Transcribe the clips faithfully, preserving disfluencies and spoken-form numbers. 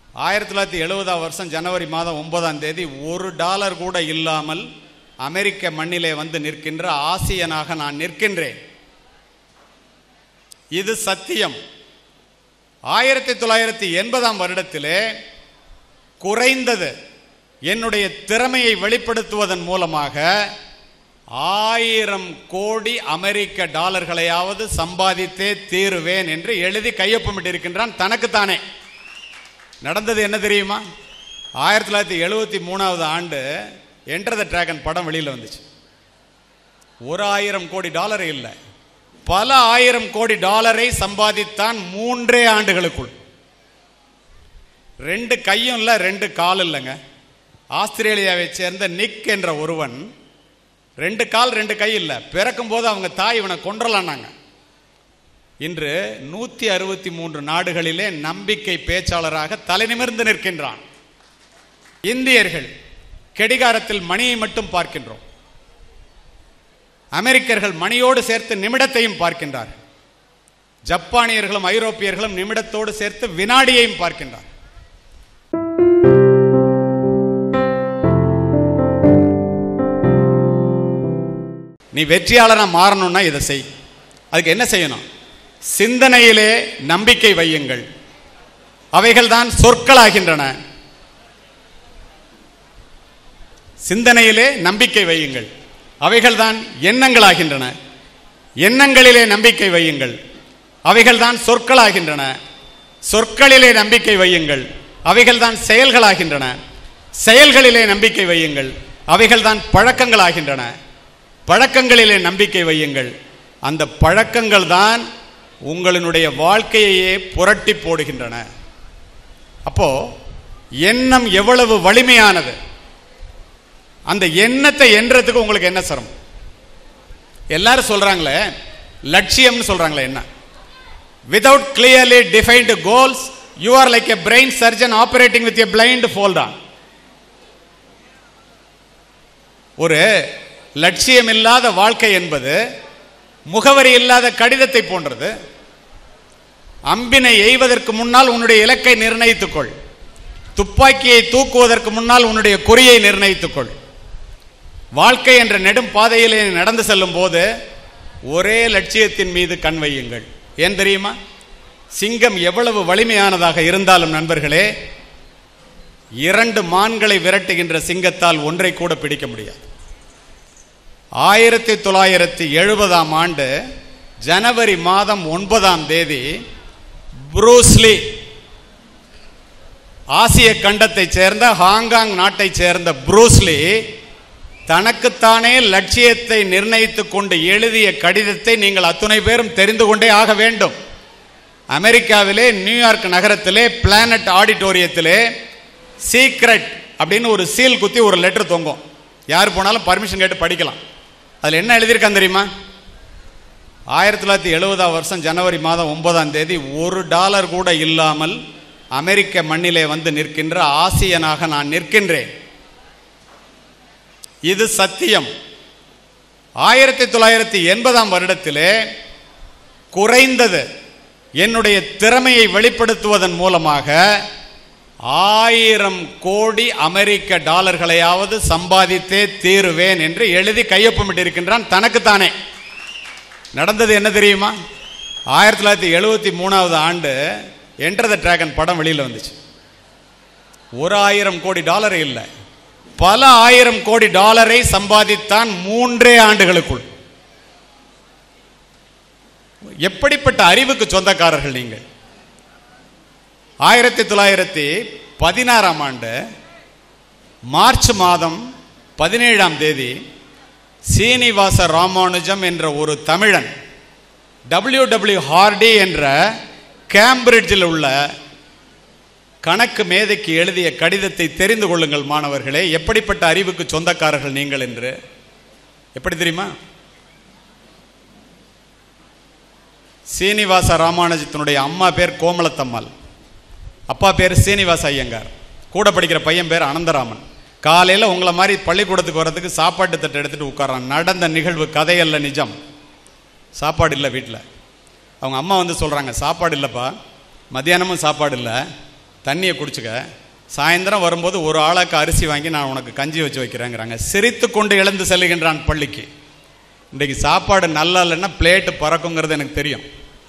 ஆயிரத்தி தொள்ளாயிரத்தி எழுபதாம் வருஷம் ஜனவரி மாதம் ஒன்பதாம் தேதி ஒரு டாலர் கூட இல்லாமல் அமெரிக்க மண்ணிலே வந்து நிற்கின்ற ஆசியனாக நான் நிற்கின்றேன். இது சத்தியம். ஆயிரத்தி தொள்ளாயிரத்தி எண்பதாம் வருடத்திலே குறைந்தது என்னுடைய திறமையை வெளிப்படுத்துவதன் மூலமாக ஆயிரம் கோடி அமெரிக்க டாலர்களையாவது சம்பாதித்தே தீருவேன் என்று எழுதி கையொப்பமிட்டிருக்கின்றான் தனக்குத்தானே. நடந்தது என்ன தெரியுமா? ஆயிரத்தி தொள்ளாயிரத்தி எழுபத்தி மூணாவது ஆண்டு என்டர் த டிராகன் படம் வெளியில் வந்துச்சு. ஒரு ஆயிரம் கோடி டாலர் இல்லை, பல ஆயிரம் கோடி டாலரை சம்பாதித்தான் மூன்றே ஆண்டுகளுக்குள். ரெண்டு கையும் இல்லை, ரெண்டு கால் இல்லைங்க. ஆஸ்திரேலியாவை சேர்ந்த நிக் என்ற ஒருவன் ரெண்டு கால் ரெண்டு கை இல்லை, பிறக்கும் போது அவங்க தாய் இவனை கொன்றலான்னாங்க. இன்று நூற்றி அறுபத்தி மூன்று நாடுகளிலே நம்பிக்கை பேச்சாளராக தலைநிமிர்ந்து நிற்கின்றான். இந்தியர்கள் கெடிகாரத்தில் மணியை மட்டும் பார்க்கின்றோம், அமெரிக்கர்கள் மணியோடு சேர்த்து நிமிடத்தையும் பார்க்கின்றார்கள். ஜப்பானியர்களும் ஐரோப்பியர்களும் நிமிடத்தோடு சேர்த்து வினாடியையும் பார்க்கின்றார். நீ வெற்றியாளனா மாறணும்னா இதை செய். அதுக்கு என்ன செய்யணும்? சிந்தனையிலே நம்பிக்கை வையுங்கள், அவைகள் தான் சொற்களாகின்றன. சிந்தனையிலே நம்பிக்கை வையுங்கள், அவைகள் தான் எண்ணங்களாகின்றன. எண்ணங்களிலே நம்பிக்கை வையுங்கள், அவைகள் தான் சொற்களாகின்றன. சொற்களிலே நம்பிக்கை வையுங்கள், அவைகள் தான் செயல்களாகின்றன. செயல்களிலே நம்பிக்கை வையுங்கள், அவைகள் தான் பழக்கங்களாகின்றன. பழக்கங்களிலே நம்பிக்கை வையுங்கள், அந்த பழக்கங்கள் தான் உங்களுடைய வாழ்க்கையையே புரட்டி போடுகின்றன. அப்போ எண்ணம் எவ்வளவு வலிமையானது! அந்த எண்ணத்தை எண்றதுக்கு உங்களுக்கு என்ன சிரமம்? எல்லாரும் சொல்றாங்களே லட்சியம்னு சொல்றாங்களே, என்ன? Without clearly defined goals, you are like a brain surgeon operating with a blind fold on. ஒரு லட்சியம் இல்லாத வாழ்க்கை என்பது முகவரி இல்லாத கடிதத்தை போன்றது. அம்பினை எய்வதற்கு முன்னால் உன்னுடைய இலக்கை நிர்ணயித்துக்கொள். துப்பாக்கியை தூக்குவதற்கு முன்னால் உன்னுடைய குறியை நிர்ணயித்துக்கொள். வாழ்க்கை என்ற நெடும் பாதையிலே நடந்து செல்லும் போது ஒரே லட்சியத்தின் மீது கண் வையுங்கள். ஏன் தெரியுமா? சிங்கம் எவ்வளவு வலிமையானதாக இருந்தாலும் நண்பர்களே, இரண்டு மான்களை விரட்டுகின்ற சிங்கத்தால் ஒன்றை கூட பிடிக்க முடியாது. ஆயிரத்தி தொள்ளாயிரத்தி எழுபதாம் ஆண்டு ஜனவரி மாதம் ஒன்பதாம் தேதி புரூஸ்லி, ஆசிய கண்டத்தை சேர்ந்த ஹாங்காங் நாட்டை சேர்ந்த புரூஸ்லி தனக்குத்தானே லட்சியத்தை நிர்ணயித்துக் கொண்டு எழுதிய கடிதத்தை நீங்கள் அத்துணை பேரும் தெரிந்து கொண்டே ஆக வேண்டும். அமெரிக்காவிலே நியூயார்க் நகரத்திலே பிளானட் ஆடிட்டோரியத்திலே சீக்ரெட் அப்படின்னு ஒரு சீல் குத்தி ஒரு லெட்டர் தொங்கும். யார் போனாலும் பர்மிஷன் கேட்டு படிக்கலாம். அதில் என்ன எழுதியிருக்கான் தெரியுமா? ஆயிரத்தி தொள்ளாயிரத்தி எழுபதாம் வருஷம் ஜனவரி மாதம் ஒன்பதாம் தேதி ஒரு டாலர் கூட இல்லாமல் அமெரிக்க மண்ணிலே வந்து நிற்கின்ற ஆசியனாக நான் நிற்கின்றேன். இது சத்தியம். ஆயிரத்தி தொள்ளாயிரத்தி எண்பதாம் வருடத்திலே குறைந்தது என்னுடைய திறமையை வெளிப்படுத்துவதன் மூலமாக ஆயிரம் கோடி அமெரிக்க டாலர்களையாவது சம்பாதித்தே தீருவேன் என்று எழுதி கையொப்பமிட்டிருக்கின்றான் தனக்குத்தானே. நடந்தது என்ன தெரியுமா? ஆயிரத்தி தொள்ளாயிரத்தி எழுபத்தி மூணாவது ஆண்டு என்டர் த டிராகன் படம் வெளியில் வந்துச்சு. ஒரு ஆயிரம் கோடி டாலர் இல்லை, பல ஆயிரம் கோடி டாலரை சம்பாதித்தான் மூன்றே ஆண்டுகளுக்குள். எப்படிப்பட்ட அறிவுக்கு சொந்தக்காரர்கள் நீங்கள்! ஆயிரத்தி தொள்ளாயிரத்தி பதினாறாம் ஆண்டு மார்ச் மாதம் பதினேழாம் தேதி சீனிவாச ராமானுஜம் என்ற ஒரு தமிழன் டபிள்யூ டபிள்யூ ஹார்டி என்ற கேம்பிரிட்ஜில் உள்ள கணக்கு மேதைக்கு எழுதிய கடிதத்தை தெரிந்து கொள்ளுங்கள் மாணவர்களே. எப்படிப்பட்ட அறிவுக்கு சொந்தக்காரர்கள் நீங்கள் என்று. எப்படி தெரியுமா? சீனிவாச ராமானுஜத்தினுடைய அம்மா பேர் கோமலத்தம்மாள், அப்பா பேர் சீனிவாச ஐயங்கார், கூட படிக்கிற பையன் பேர் அனந்தராமன். காலையில் உங்களை மாதிரி பள்ளிக்கூடத்துக்கு வர்றதுக்கு சாப்பாட்டு தட்டை எடுத்துகிட்டு உட்காரான். நடந்த நிகழ்வு, கதையல்ல நிஜம். சாப்பாடு இல்லை வீட்டில். அவங்க அம்மா வந்து சொல்கிறாங்க, சாப்பாடு இல்லைப்பா, மத்தியானமும் சாப்பாடு இல்லை, தண்ணியை குடிச்சுக்க, சாயந்தரம் வரும்போது ஒரு ஆளுக்கு அரிசி வாங்கி நான் உனக்கு கஞ்சி வச்சு வைக்கிறேங்கிறாங்க. சிரித்து கொண்டு எழுந்து செல்லுகின்றான் பள்ளிக்கு. இன்றைக்கு சாப்பாடு நல்லா இல்லைன்னா பிளேட்டு பறக்குங்கிறது எனக்கு தெரியும்.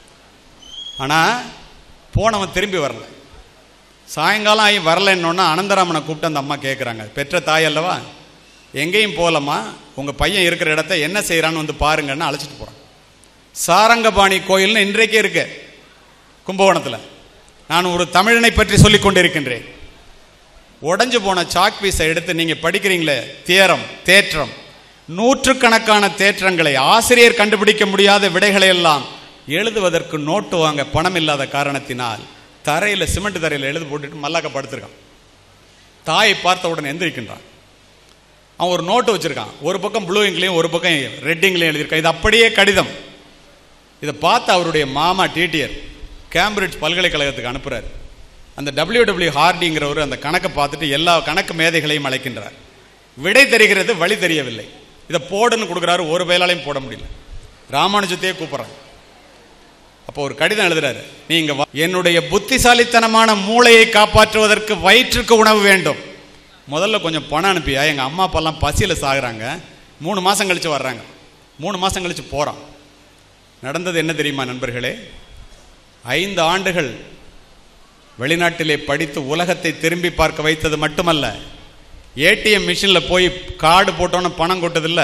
ஆனால் போனவன் திரும்பி வரல. சாயங்காலம் ஆகி வரலன்னொன்னா அனந்தராமனை கூப்பிட்டு அந்த அம்மா கேட்குறாங்க, பெற்ற தாய் அல்லவா, எங்கேயும் போகலம்மா, உங்கள் பையன் இருக்கிற இடத்த என்ன செய்கிறான்னு வந்து பாருங்கன்னு அழைச்சிட்டு போகிறான். சாரங்கபாணி கோயில்னு இன்றைக்கே இருக்கு கும்பகோணத்தில். நான் ஒரு தமிழனை பற்றி சொல்லி கொண்டிருக்கின்றேன். உடஞ்சு போன சாக் பீஸை எடுத்து நீங்கள் படிக்கிறீங்களே, தேரம் தேற்றம், நூற்றுக்கணக்கான தேற்றங்களை ஆசிரியர் கண்டுபிடிக்க முடியாத விடைகளை எல்லாம் எழுதுவதற்கு நோட்டு வாங்க பணம் இல்லாத காரணத்தினால் தரையில் சிமெண்ட் தரையில் எழுது போட்டுட்டு மல்லாக்க படுத்திருக்கான். தாயை பார்த்த உடனே எந்திரிக்கின்றான். அவன் ஒரு நோட்டு வச்சுருக்கான், ஒரு பக்கம் ப்ளூ இங்க்லையும் ஒரு பக்கம் ரெட் இங்க்லையும் எழுதியிருக்கான். இது அப்படியே கடிதம். இதை பார்த்து அவருடைய மாமா டிடிஆர் கேம்பிரிட்ஜ் பல்கலைக்கழகத்துக்கு அனுப்புகிறார். அந்த டபிள்யூ டபிள்யூ ஹார்டிங்கிறவர் அந்த கணக்கை பார்த்துட்டு எல்லா கணக்கு மேதைகளையும் அழைக்கின்றார். விடை தெரிகிறது, வழி தெரியவில்லை. இதை போடுன்னு கொடுக்குறாரு, ஒரு வேளாலையும் போட முடியல. ராமானுஜத்தையே கூப்பிட்றாங்க. அப்போ ஒரு கடிதம் எழுதுறாரு, நீங்க என்னுடைய புத்திசாலித்தனமான மூளையை காப்பாற்றுவதற்கு வயிற்றுக்கு உணவு வேண்டும், முதல்ல கொஞ்சம் பணம் அனுப்பியா, எங்கள் அம்மா அப்பாலாம் பசியில் சாகுறாங்க, மூணு மாதம் கழித்து வர்றாங்க. மூணு மாதம் கழித்து போகிறான். நடந்தது என்ன தெரியுமா நண்பர்களே? ஐந்து ஆண்டுகள் வெளிநாட்டிலே படித்து உலகத்தை திரும்பி பார்க்க வைத்தது மட்டுமல்ல, ஏடிஎம் மிஷினில் போய் கார்டு போட்டோன்னு பணம் கொட்டதில்லை.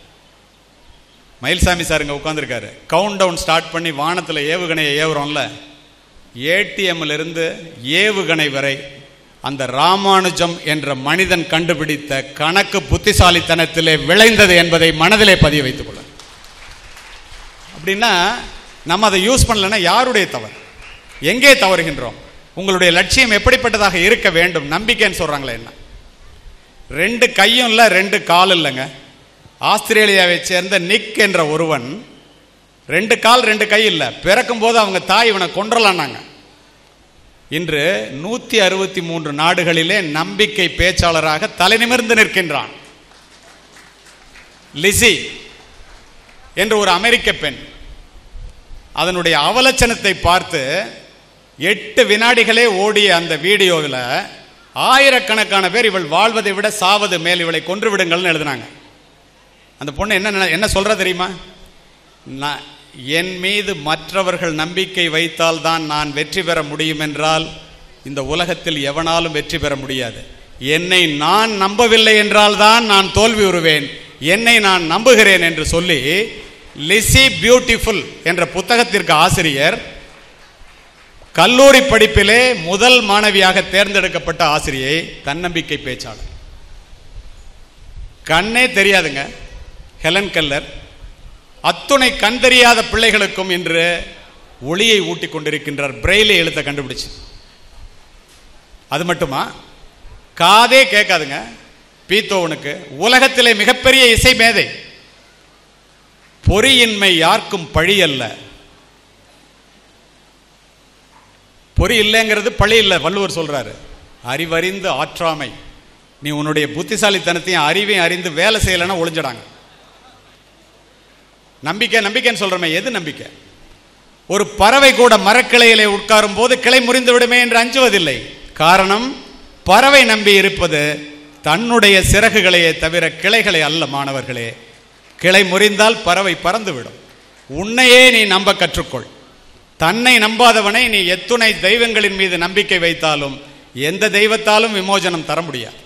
மயில்சாமி சார் இங்கே உட்காந்துருக்காரு. கவுண்ட் டவுன் ஸ்டார்ட் பண்ணி வானத்தில் ஏவுகணையை ஏவுறோம்ல, ஏடிஎம்மிலிருந்து ஏவுகணை வரை அந்த ராமானுஜம் என்ற மனிதன் கண்டுபிடித்த கணக்கு புத்திசாலித்தனத்திலே விளைந்தது என்பதை மனதிலே பதிய வைத்துக் கொள்ள. அப்படின்னா நம்ம அதை யூஸ் பண்ணலன்னா யாருடைய தவறு? எங்கே தவறுகின்றோம்? உங்களுடைய லட்சியம் எப்படிப்பட்டதாக இருக்க வேண்டும்? நம்பிக்கைன்னு சொல்கிறாங்களே என்ன? ரெண்டு கையும் இல்லை, ரெண்டு கால் இல்லைங்க. ஆஸ்திரேலியாவை சேர்ந்த நிக் என்ற ஒருவன் ரெண்டு கால் ரெண்டு கை இல்லை, பிறக்கும் போது அவங்க தாய் இவனை கொன்றலான்னாங்க. இன்று நூற்றி அறுபத்தி மூன்று நாடுகளிலே நம்பிக்கை பேச்சாளராக தலை நிமிர்ந்து நிற்கின்றான். லிசி என்ற ஒரு அமெரிக்க பெண், அதனுடைய அவலட்சணத்தை பார்த்து எட்டு வினாடிகளே ஓடிய அந்த வீடியோவில் ஆயிரக்கணக்கான பேர் இவள் வாழ்வதை விட சாவது மேல், இவளை கொன்று விடுங்கள்னு எழுதினாங்க. அந்த பொண்ணு என்ன என்ன சொல்ற தெரியுமா? நான் என் மீது மற்றவர்கள் நம்பிக்கை வைத்தால் தான் நான் வெற்றி பெற முடியும் என்றால் இந்த உலகத்தில் எவனாலும் வெற்றி பெற முடியாது. என்னை நான் நம்பவில்லை என்றால் தான் நான் தோல்வி உறுவேன், என்னை நான் நம்புகிறேன் என்று சொல்லி லிசி பியூட்டிஃபுல் என்ற புத்தகத்திற்கு ஆசிரியர், கல்லூரி படிப்பிலே முதல் மாணவியாக தேர்ந்தெடுக்கப்பட்ட ஆசிரியை, தன்னம்பிக்கை பேச்சாளர். கண்ணே தெரியாதுங்க ஹெலன் கெல்லர். அத்துணை கண் தெரியாத பிள்ளைகளுக்கும் இன்று ஒளியை ஊட்டி கொண்டிருக்கின்றார், பிரெயிலே எழுத்த கண்டுபிடிச்சு. அது மட்டுமா, காதே கேட்காதுங்க பீத்தோவனுக்கு, உலகத்திலே மிகப்பெரிய இசை மேதை. பொறியின்மை யாருக்கும் பழி அல்ல. பொறி இல்லைங்கிறது பழி இல்லை, வள்ளுவர் சொல்றாரு. அறிவறிந்து ஆற்றாமை. நீ உன்னுடைய புத்திசாலித்தனத்தையும் அறிவையும் அறிந்து வேலை செய்யலைன்னா ஒளிஞ்சிடாங்க. நம்பிக்கை நம்பிக்கைன்னு சொல்றமே, எது நம்பிக்கை? ஒரு பறவை கூட மரக்கிளையிலே உட்காரும் போது கிளை முறிந்து விடுமே என்று அஞ்சுவதில்லை. காரணம், பறவை நம்பி இருப்பது தன்னுடைய சிறகுகளையே தவிர கிளைகளை அல்ல. மாணவர்களே, கிளை முறிந்தால் பறவை பறந்துவிடும். உன்னையே நீ நம்ப கற்றுக்கொள். தன்னை நம்பாதவனை நீ எத்துணை தெய்வங்களின் மீது நம்பிக்கை வைத்தாலும் எந்த தெய்வத்தாலும் விமோசனம் தர முடியாது.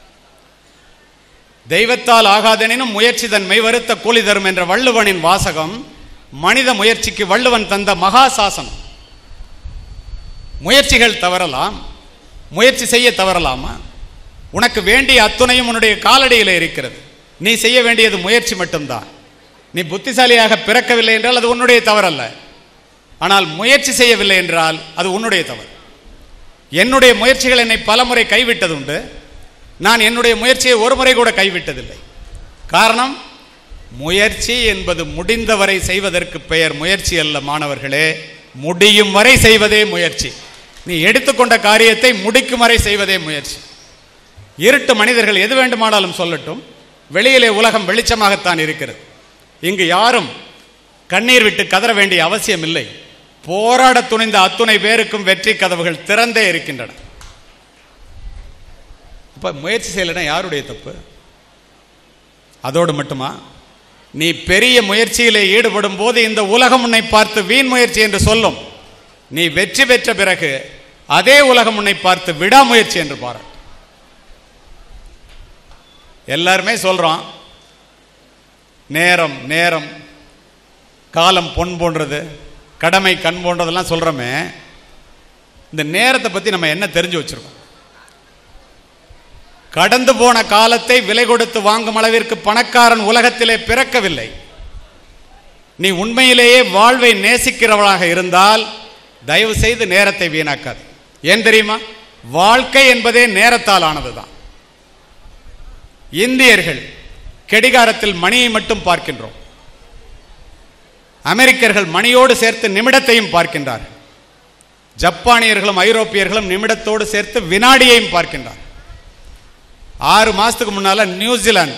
தெய்வத்தால் ஆகாதெனினும் முயற்சி தன்மை வருத்த கூலி தரும் என்ற வள்ளுவனின் வாசகம் மனித முயற்சிக்கு வள்ளுவன் தந்த மகா சாசனம். முயற்சிகள் தவறலாம், முயற்சி செய்ய தவறலாமா? உனக்கு வேண்டிய அத்துணையும் உன்னுடைய காலடியில் இருக்கிறது. நீ செய்ய வேண்டியது முயற்சி மட்டும்தான். நீ புத்திசாலியாக பிறக்கவில்லை என்றால் அது உன்னுடைய தவறல்ல. ஆனால் முயற்சி செய்யவில்லை என்றால் அது உன்னுடைய தவறு. என்னுடைய முயற்சிகள் என்னை பலமுறை கைவிட்டது உண்டு. நான் என்னுடைய முயற்சியை ஒரு முறை கூட கைவிட்டதில்லை. காரணம், முயற்சி என்பது முடிந்தவரை செய்வதற்கு பெயர் முயற்சி அல்ல. மாணவர்களே, முடியும் வரை செய்வதே முயற்சி. நீ எடுத்துக்கொண்ட காரியத்தை முடிக்கும் வரை செய்வதே முயற்சி. இருட்டு மனிதர்கள் எது வேண்டுமானாலும் சொல்லட்டும், வெளியிலே உலகம் வெளிச்சமாகத்தான் இருக்கிறது. இங்கு யாரும் கண்ணீர் விட்டு கதற வேண்டிய அவசியம் இல்லை. போராட துணிந்த அத்துணை பேருக்கும் வெற்றி கதவுகள் திறந்தே இருக்கின்றன. அப்போ முயற்சி செய்யலைன்னா யாருடைய தப்பு? அதோடு மட்டுமா, நீ பெரிய முயற்சியிலே ஈடுபடும் போது இந்த உலகம் உன்னை பார்த்து வீண் முயற்சி என்று சொல்லும். நீ வெற்றி பெற்ற பிறகு அதே உலகம் உன்னை பார்த்து விடாமுயற்சி என்று பாரு. எல்லாருமே சொல்றோம், நேரம் நேரம் காலம் பொன் போன்றது, கடமை கண் போன்றதெல்லாம் சொல்றோமே. இந்த நேரத்தை பத்தி நம்ம என்ன தெரிஞ்சு வச்சிருக்கோம்? கடந்து போன காலத்தை விலை கொடுத்து வாங்கும் அளவிற்கு பணக்காரன் உலகத்திலே பிறக்கவில்லை. நீ உண்மையிலேயே வாழ்வை நேசிக்கிறவளாக இருந்தால் தயவு செய்து நேரத்தை வீணாக்காது. ஏன் தெரியுமா? வாழ்க்கை என்பதே நேரத்தால் ஆனதுதான். இந்தியர்கள் கடிகாரத்தில் மணியை மட்டும் பார்க்கின்றோம். அமெரிக்கர்கள் மணியோடு சேர்த்து நிமிடத்தையும் பார்க்கின்றார்கள். ஜப்பானியர்களும் ஐரோப்பியர்களும் நிமிடத்தோடு சேர்த்து வினாடியையும் பார்க்கின்றார். ஆறு மாசத்துக்கு முன்னால நியூசிலாந்து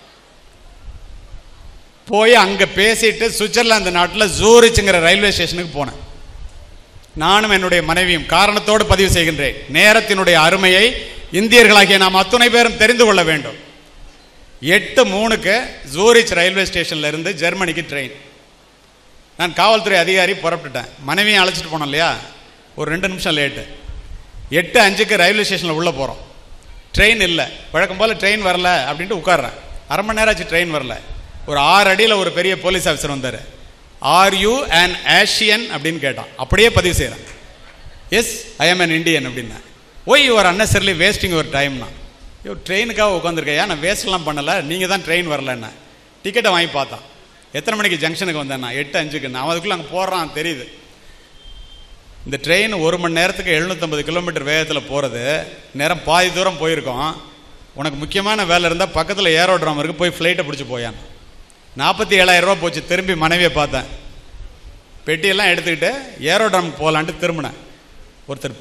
போய் அங்க பேசிட்டு சுவிட்சர்லாந்து நாட்டில் ஜூரிச்சுங்கிற ரயில்வே ஸ்டேஷனுக்கு போனேன். நானும் என்னுடைய மனைவியும் காரணத்தோடு பதிவு செய்கின்றேன். நேரத்தினுடைய அருமையை இந்தியர்களாகிய நாம் அத்துணை பேரும் தெரிந்து கொள்ள வேண்டும். எட்டு மூணுக்கு ஜூரிச் ரயில்வே ஸ்டேஷன்ல இருந்து ஜெர்மனிக்கு ட்ரெயின். நான் காவல்துறை அதிகாரி புறப்பட்டுட்டேன். மனைவியும் அழைச்சிட்டு போனோம் இல்லையா, ஒரு ரெண்டு நிமிஷம் லேட்டு. எட்டு அஞ்சுக்கு ரயில்வே ஸ்டேஷனில் உள்ளே போகிறோம். ட்ரெயின் இல்லை, வழக்கம் போல் ட்ரெயின் வரல அப்படின்ட்டு உட்கார்றேன். அரை மணி நேரம் ஆச்சு ட்ரெயின் வரல. ஒரு ஆறு அடியில் ஒரு பெரிய போலீஸ் ஆஃபீஸர் வந்தார். ஆர் யூ அன் ஏஷியன் அப்படின்னு கேட்டான். அப்படியே பதிவு செய்கிறேன். Yes I am an Indian அப்படின்னா. Why you are unnecessarily wasting your டைம்னா. ஐயோ ட்ரெயினுக்காக உட்காந்துருக்கேன், நான் வேஸ்ட்லாம் பண்ணலை, நீங்கள் தான் ட்ரெயின் வரலன்னா. டிக்கெட்டை வாங்கி பார்த்தான். எத்தனை மணிக்கு ஜங்ஷனுக்கு வந்தேன்னா எட்டு அஞ்சுக்கு. நான் அதுக்குள்ளே அங்கே போடுறான் தெரியுது. இந்த ட்ரெயின் ஒரு மணி நேரத்துக்கு எழுநூற்றம்பது கிலோமீட்டர் வேகத்தில் போகிறது. நேரம் பாதி தூரம் போயிருக்கோம். உனக்கு முக்கியமான வேலை இருந்தால் பக்கத்தில் ஏரோட்ராம் இருக்குது, போய் ஃப்ளைட்டை பிடிச்சி போயான். நாற்பத்தி ஏழாயிரம் ரூபா போச்சு. திரும்பி மனைவியை பார்த்தேன். பெட்டியெல்லாம் எடுத்துக்கிட்டு ஏரோட்ராமுக்கு போகலான்ட்டு திரும்பினேன். ஒருத்தர்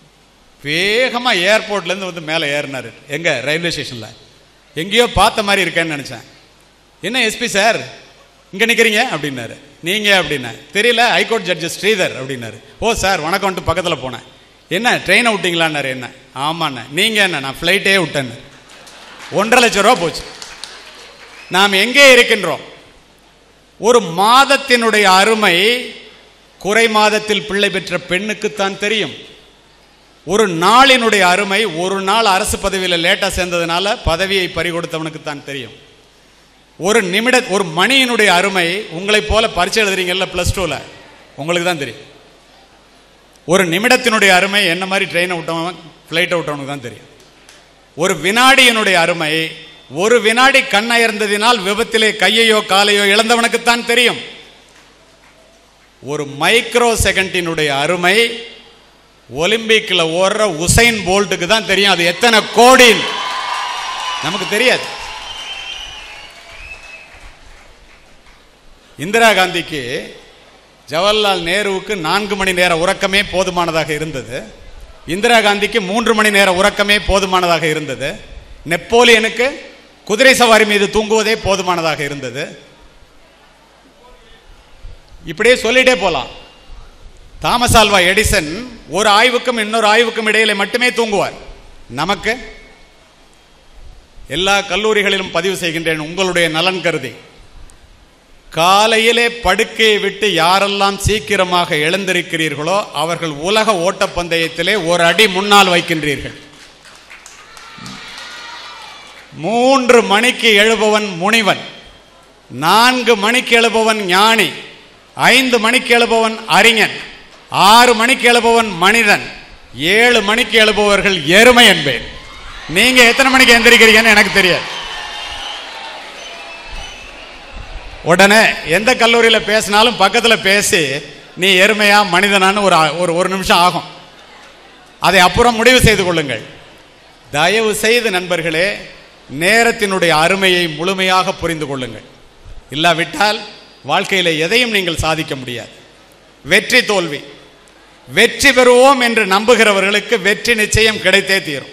வேகமாக ஏர்போர்ட்லேருந்து வந்து மேலே ஏறினார். எங்கே? ரயில்வே ஸ்டேஷனில். எங்கேயோ பார்த்த மாதிரி இருக்கேன்னு நினச்சேன். என்ன எஸ்பி சார் இங்கே நிற்கிறீங்க அப்படின்னாரு. நீங்கள் அப்படின்னா தெரியல, ஹைகோர்ட் ஜட்ஜு ஸ்ரீதர் அப்படின்னாரு. ஓ சார் வணக்கம்ட்டு பக்கத்தில் போனேன். என்ன ட்ரெயினை விட்டிங்களான்னாரு. என்ன? ஆமாண்ணே. நீங்கள் என்ன? நான் ஃப்ளைட்டே விட்டேன்னு. ஒன்றரை லட்சம் ரூபா போச்சு. நாம் எங்கே இருக்கின்றோம்? ஒரு மாதத்தினுடைய அருமை குறை மாதத்தில் பிள்ளை பெற்ற பெண்ணுக்குத்தான் தெரியும். ஒரு நாளினுடைய அருமை ஒரு நாள் அரசு பதவியில் லேட்டாக சேர்ந்ததுனால பதவியை பறிகொடுத்தவனுக்குத்தான் தெரியும். ஒரு நிமிட ஒரு மணியினுடைய அருமை உங்களை போல பரீட்சை எழுதுறீங்கல்ல பிளஸ் டூவில், உங்களுக்கு தான் தெரியும். ஒரு நிமிடத்தினுடைய அருமை என்ன மாதிரி ட்ரெயினை விட்டவன் ஃப்ளைட்டை விட்டவனுக்கு தான் தெரியும். ஒரு வினாடியினுடைய அருமை ஒரு வினாடி கண்ணயர்ந்ததினால் விபத்திலே கையையோ காலையோ இழந்தவனுக்குத்தான் தெரியும். ஒரு மைக்ரோ செகண்டினுடைய அருமை ஒலிம்பிக்கில் ஓடுற உசைன் போல்ட்டுக்கு தான் தெரியும். அது எத்தனை கோடி நமக்கு தெரியாது. இந்திரா காந்திக்கு ஜவஹர்லால் நேருவுக்கு நான்கு மணி நேர உறக்கமே போதுமானதாக இருந்தது. இந்திரா காந்திக்கு மூன்று மணி நேர உறக்கமே போதுமானதாக இருந்தது. நெப்போலியனுக்கு குதிரை சவாரி மீது தூங்குவதே போதுமானதாக இருந்தது. இப்படியே சொல்லிட்டே போலாம். தாமஸ் ஆல்வா எடிசன் ஒரு ஆய்வுக்கும் இன்னொரு ஆய்வுக்கும் இடையில மட்டுமே தூங்குவார். நமக்கு எல்லா கல்லூரிகளிலும் பதிவு செய்கின்றேன் உங்களுடைய நலன் கருதி, காலையிலே படுக்கையை விட்டு யாரெல்லாம் சீக்கிரமாக எழுந்திருக்கிறீர்களோ அவர்கள் உலக ஓட்டப்பந்தயத்திலே ஒரு அடி முன்னால் வைக்கின்றீர்கள். மூன்று மணிக்கு எழுபவன் முனிவன், நான்கு மணிக்கு எழுபவன் ஞானி, ஐந்து மணிக்கு எழுபவன் அறிஞன், ஆறு மணிக்கு எழுபவன் மனிதன், ஏழு மணிக்கு எழுபவர்கள் எருமை என்பேன். நீங்க எத்தனை மணிக்கு எந்திரிக்கிறீங்கன்னு எனக்கு தெரியாது. உடனே எந்த கல்லூரியில் பேசினாலும் பக்கத்தில் பேசி நீ எருமையா மனிதனான்னு ஒரு ஒரு நிமிஷம் ஆகும். அதை அப்புறம் முடிவு செய்து கொள்ளுங்கள். தயவு செய்து நண்பர்களே, நேரத்தினுடைய அருமையை முழுமையாக புரிந்து கொள்ளுங்கள். இல்லாவிட்டால் வாழ்க்கையில் எதையும் நீங்கள் சாதிக்க முடியாது. வெற்றி தோல்வி, வெற்றி பெறுவோம் என்று நம்புகிறவர்களுக்கு வெற்றி நிச்சயம் கிடைத்தே தீரும்.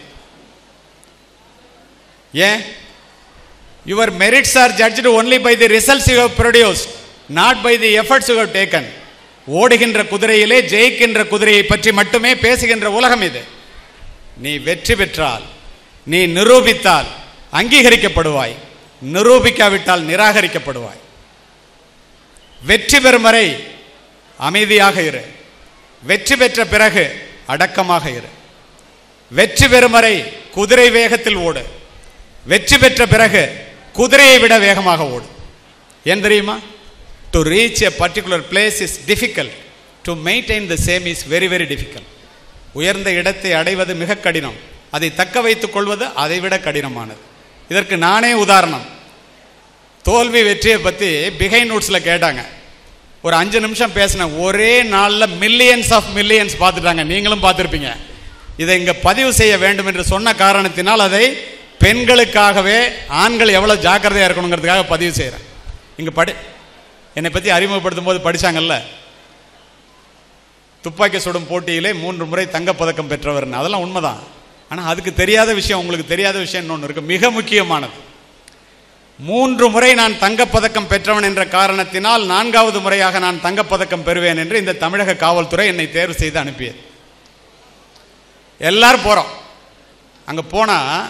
ஏன்? Your merits are judged only by the results you have produced, not by the efforts you have taken. ஓடுகின்ற குதிரையிலே ஜெயிக்கின்ற குதிரையை பற்றி மட்டுமே பேசுகின்ற உலகம் இது. நீ வெற்றி பெற்றால் நீ நிரூபித்தால் அங்கீகரிக்கப்படுவாய், நிரூபிக்காவிட்டால் நிராகரிக்கப்படுவாய். வெற்றி பெறும் வரை அமைதியாக இரு, வெற்றி பெற்ற பிறகு அடக்கமாக இரு. வெற்றி பெறும் வரை குதிரை வேகத்தில் ஓடு, வெற்றி பெற்ற பிறகு குதிரையை விட வேகமாக ஓடு. ஏன் தெரியுமா? To reach a particular place is difficult, to maintain the same is very very difficult. உயர்ந்த இடத்தை அடைவது மிக கடினம், அதை தக்க வைத்துக் கொள்வது அதை விட கடினமானது. இதற்கு நானே உதாரணம். தோல்வி வெற்றியை பற்றி பிஹைண்ட் நோட்ஸில் கேட்டாங்க. ஒரு அஞ்சு நிமிஷம் பேசின, ஒரே நாளில் மில்லியன்ஸ் ஆஃப் மில்லியன்ஸ் பார்த்துட்டாங்க. நீங்களும் பார்த்துருப்பீங்க. இதை இங்கே பதிவு செய்ய வேண்டும் என்று சொன்ன காரணத்தினால் அதை பெண்களுக்காகவே ஆண்கள் எவ்வளோ ஜாக்கிரதையாக இருக்கணுங்கிறதுக்காக பதிவு செய்கிறேன். இங்கே படி என்னை பற்றி அறிமுகப்படுத்தும் போது படித்தாங்கல்ல, துப்பாக்கி சுடும் போட்டியிலே மூன்று முறை தங்கப்பதக்கம் பெற்றவர்னு. அதெல்லாம் உண்மைதான். ஆனால் அதுக்கு தெரியாத விஷயம், உங்களுக்கு தெரியாத விஷயம் இன்னொன்று இருக்குது, மிக முக்கியமானது. மூன்று முறை நான் தங்கப்பதக்கம் பெற்றவன் என்ற காரணத்தினால் நான்காவது முறையாக நான் தங்கப்பதக்கம் பெறுவேன் என்று இந்த தமிழக காவல்துறை என்னை தேர்வு செய்து அனுப்பியது. எல்லாரும் போகிறோம். அங்கே போனால்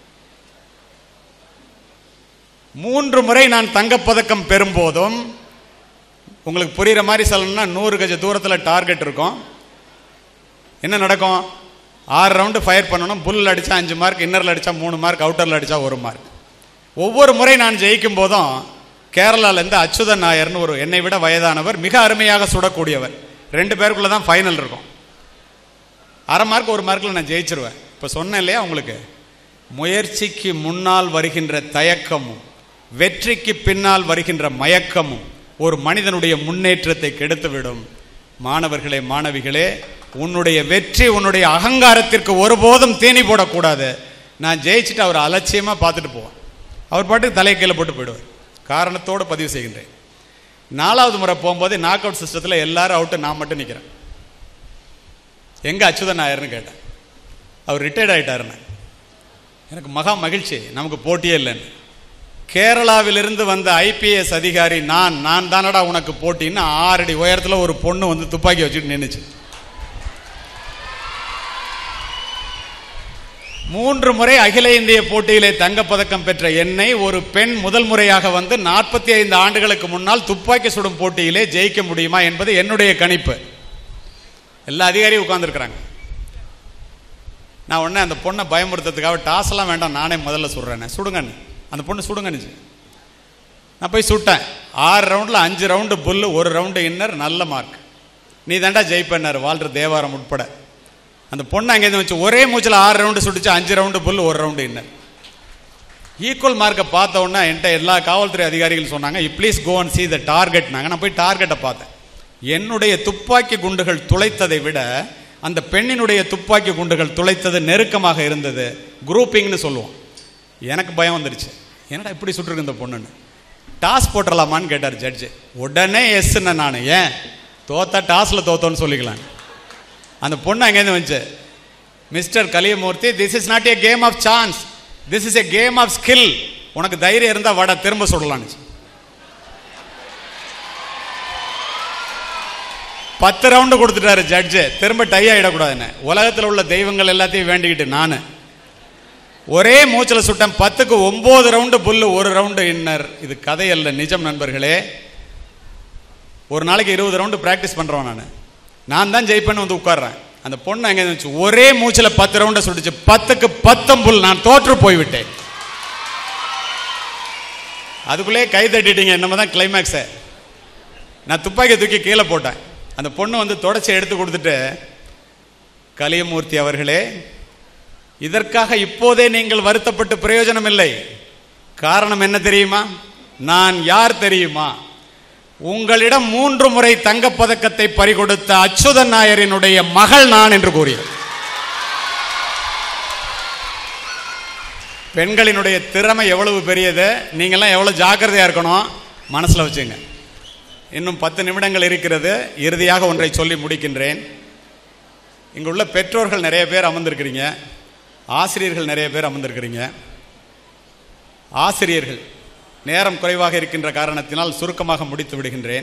மூன்று முறை நான் தங்கப்பதக்கம் பெறும்போதும், உங்களுக்கு புரிகிற மாதிரி சொல்லணும்னா, நூறு கஜ தூரத்தில் டார்கெட் இருக்கும். என்ன நடக்கும்? ஆறு ரவுண்டு ஃபயர் பண்ணணும். புல் அடித்தா அஞ்சு மார்க், இன்னரில் அடித்தா மூணு மார்க், அவுட்டரில் அடித்தா ஒரு மார்க். ஒவ்வொரு முறை நான் ஜெயிக்கும் போதும் கேரளாவிலேருந்து அச்சுதன் நாயர்னு ஒரு என்னை விட வயதானவர், மிக அருமையாக சுடக்கூடியவர். ரெண்டு பேருக்குள்ளே தான் ஃபைனல் இருக்கும். அரை மார்க் ஒரு மார்க்கில் நான் ஜெயிச்சிருவேன். இப்போ சொன்னேன் இல்லையா உங்களுக்கு, முயற்சிக்கு முன்னால் வருகின்ற தயக்கமும் வெற்றிக்கு பின்னால் வருகின்ற மயக்கமும் ஒரு மனிதனுடைய முன்னேற்றத்தை கெடுத்துவிடும். மாணவர்களே, மாணவிகளே, உன்னுடைய வெற்றி உன்னுடைய அகங்காரத்திற்கு ஒருபோதும் தீனி போடக்கூடாது. நான் ஜெயிச்சுட்டு அவர் அலட்சியமாக பார்த்துட்டு போவேன். அவர் பாட்டுக்கு தலையை கீழே போட்டு போயிடுவார். காரணத்தோடு பதிவு செய்கின்றேன். நாலாவது முறை போகும்போது நாக் அவுட் சிஸ்டத்தில் எல்லாரும் அவுட்டு, நான் மட்டும் நிற்கிறேன். எங்கே அச்சுதன் நாயர்னு கேட்டேன். அவர் ரிட்டையர்ட் ஆகிட்டாருன்னு. எனக்கு மகா மகிழ்ச்சி, நமக்கு போட்டியே இல்லைன்னு. கேரளாவிலிருந்து வந்த ஐபிஎஸ் அதிகாரி, நான் நான் தானடா உனக்கு போட்டின்னு ஆறடி உயரத்தில் ஒரு பொண்ணு வந்து துப்பாக்கி வச்சுட்டு நின்றுச்சு. மூன்று முறை அகில இந்திய போட்டியிலே தங்கப்பதக்கம் பெற்ற என்னை ஒரு பெண் முதல் முறையாக வந்து நாற்பத்தி ஐந்து ஆண்டுகளுக்கு முன்னால் துப்பாக்கி சுடும் போட்டியிலே ஜெயிக்க முடியுமா என்பது என்னுடைய கணிப்பு. எல்லா அதிகாரியும் உட்கார்ந்துருக்கிறாங்க. நான் உடனே அந்த பொண்ணை பயமுறுத்துறதுக்காக, டாஸ் எல்லாம் வேண்டாம், நானே முதல்ல சுடுறேன், சுடுங்கன்னு. அந்த பொண்ணு சுடுங்கன்னுச்சு. நான் போய் சுட்டேன். ஆறு ரவுண்டில் அஞ்சு ரவுண்டு புல்லு, ஒரு ரவுண்டு இன்னர், நல்ல மார்க். நீ தாண்டா ஜெயிப்பேன்னார் வால்டர் தேவாரம் உட்பட. அந்த பொண்ணு அங்கேருந்து வச்சு ஒரே மூச்சில் ஆறு ரவுண்டு சுட்டுச்சு. அஞ்சு ரவுண்டு புல்லு, ஒரு ரவுண்டு இன்னர். ஈக்குவல் மார்க்கை பார்த்த உடனே என்கிட்ட எல்லா காவல்துறை அதிகாரிகள் சொன்னாங்க, you please go and see the target. நாங்கள் நான் போய் டார்கெட்டை பார்த்தேன். என்னுடைய துப்பாக்கி குண்டுகள் துளைத்ததை விட அந்த பெண்ணினுடைய துப்பாக்கி குண்டுகள் துளைத்தது நெருக்கமாக இருந்தது. குரூப்பிங்னு சொல்லுவோம். எனக்கு பயம் வந்துடுச்சு, என்னடா இப்படி சுட்டுருக்கு இந்த பொண்ணுன்னு. டாஸ் போட்டுடலாமான்னு கேட்டார் ஜட்ஜு. உடனே எஸ்ன்னு நான், ஏன் தோத்தா டாஸில் தோத்தோன்னு சொல்லிக்கலாம். அந்த பொண்ணு அங்கேருந்து வந்துச்சு, mister Kaliyamoorthy, this is not a game of chance, this is a game of skill. உனக்கு தைரியம் இருந்தால் வட திரும்ப சொல்லலான்னு. பத்து ரவுண்டு கொடுத்துட்டாரு ஜட்ஜு, திரும்ப டை ஆகிடக்கூடாதுன்னு. உலகத்தில் உள்ள தெய்வங்கள் எல்லாத்தையும் வேண்டிக்கிட்டு நான் ஒரே மூச்சில் சுட்டேன். பத்துக்கு ஒம்பது ரவுண்டு புல்லு, ஒரு ரவுண்டு இன்னர். இது கதை அல்ல, நிஜம் நண்பர்களே. ஒரு நாளைக்கு இருபது ரவுண்டு ப்ராக்டிஸ் பண்ணுறோம். நான் நான் தான் ஜெயிப்பேன்னு வந்து உட்கார்றேன். அந்த பொண்ணு அங்கே இருந்துச்சு, ஒரே மூச்சில் பத்து ரவுண்டை சுட்டுச்சு. பத்துக்கு பத்தம் புல். நான் தோற்று போய்விட்டேன். அதுக்குள்ளேயே கை தட்டிட்டீங்க, என்னமோ தான் கிளைமேக்ஸை. நான் துப்பாக்கியை தூக்கி கீழே போட்டேன். அந்த பொண்ணு வந்து தொடச்சி எடுத்து கொடுத்துட்டு, கலியமூர்த்தி அவர்களே, இதற்காக இப்போதே நீங்கள் வருத்தப்பட்டு பிரயோஜனம் இல்லை. காரணம் என்ன தெரியுமா? நான் யார் தெரியுமா? உங்களிடம் மூன்று முறை தங்கப்பதக்கத்தை பறிகொடுத்த அச்சுதன் நாயரினுடைய மகள் நான் என்று கூறிய. பெண்களினுடைய திறமை எவ்வளவு பெரியது, நீங்கள்லாம் எவ்வளோ ஜாக்கிரதையாக இருக்கணும், மனசில் வச்சுங்க. இன்னும் பத்து நிமிடங்கள் இருக்கிறது. இறுதியாக ஒன்றை சொல்லி முடிக்கின்றேன். இங்கே உள்ள பெற்றோர்கள் நிறைய பேர் அமர்ந்திருக்கிறீங்க, ஆசிரியர்கள் நிறைய பேர் அமர்ந்திருக்கிறீங்க. ஆசிரியர்கள், நேரம் குறைவாக இருக்கின்ற காரணத்தினால் சுருக்கமாக முடித்து விடுகின்றேன்.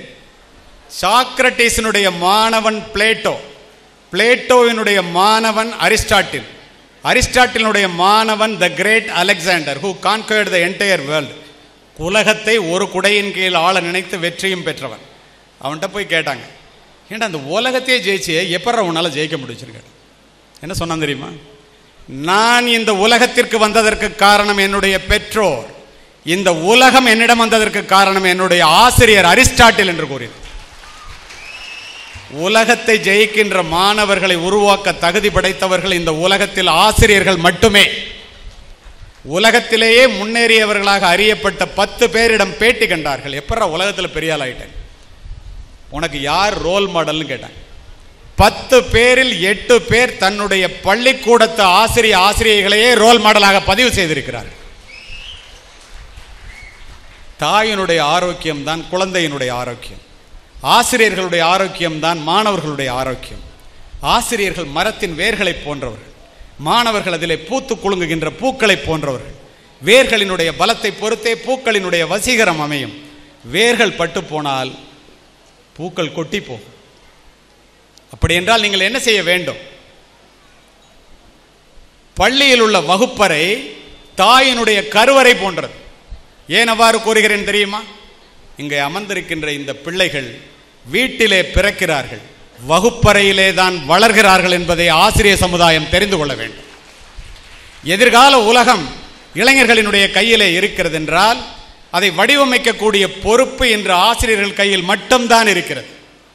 சாக்ரட்டிஸினுடைய மாணவன் பிளேட்டோ, பிளேட்டோவினுடைய மாணவன் அரிஸ்டாட்டில், அரிஸ்டாட்டிலுடைய மாணவன் the great Alexander who conquered the entire world, உலகத்தை ஒரு குடையின் கீழ் ஆள நினைத்து வெற்றியும் பெற்றவன். அவன்கிட்ட போய் கேட்டாங்க, ஏன்டா அந்த உலகத்தையே ஜெயிச்சு எப்பறம் உன்னால் ஜெயிக்க முடிச்சிருக்க? என்ன சொன்னான் தெரியுமா? நான் இந்த உலகத்திற்கு வந்ததற்கு காரணம் என்னுடைய பெற்றோர், இந்த உலகம் என்னிடம் வந்ததற்கு காரணம் என்னுடைய ஆசிரியர் அரிஸ்டாட்டில் என்று கூறினார். உலகத்தை ஜெயிக்கின்ற மாணவர்களை உருவாக்க தகுதி படைத்தவர்கள் இந்த உலகத்தில் ஆசிரியர்கள் மட்டுமே. உலகத்திலேயே முன்னேறியவர்களாக அறியப்பட்ட பத்து பேரிடம் பேட்டி கண்டார்கள். எப்பறா உலகத்தில் பெரிய ஆள் ஆயிட்டேன், உனக்கு யார் ரோல் மாடல்னு கேட்டாங்க. பத்து பேரில் எட்டு பேர் தன்னுடைய பள்ளிக்கூடத்து ஆசிரிய ஆசிரியர்களையே ரோல் மாடலாக பதிவு செய்திருக்கிறார். தாயினுடைய ஆரோக்கியம் தான் குழந்தையினுடைய ஆரோக்கியம், ஆசிரியர்களுடைய ஆரோக்கியம் தான் மாணவர்களுடைய ஆரோக்கியம். ஆசிரியர்கள் மரத்தின் வேர்களை போன்றவர்கள், மாணவர்கள் அதிலே பூத்து குலுங்குகின்ற பூக்களை போன்றவர்கள். வேர்களினுடைய பலத்தை பொறுத்தே பூக்களினுடைய வசீகரம் அமையும். வேர்கள் பட்டு போனால் பூக்கள் கொட்டி போகும். அப்படி என்றால் நீங்கள் என்ன செய்ய வேண்டும்? பள்ளியில் உள்ள வகுப்பறை தாயினுடைய கருவறை போன்றது. ஏன் அவ்வாறு கூறுகிறேன் தெரியுமா? இங்கே அமர்ந்திருக்கின்ற இந்த பிள்ளைகள் வீட்டிலே பிறக்கிறார்கள், வகுப்பறையிலே தான் வளர்கிறார்கள் என்பதை ஆசிரியர் சமுதாயம் தெரிந்து கொள்ள வேண்டும். எதிர்கால உலகம் இளைஞர்களினுடைய கையிலே இருக்கிறது என்றால் அதை வடிவமைக்கக்கூடிய பொறுப்பு இன்று ஆசிரியர்கள் கையில் மட்டும்தான் இருக்கிறது.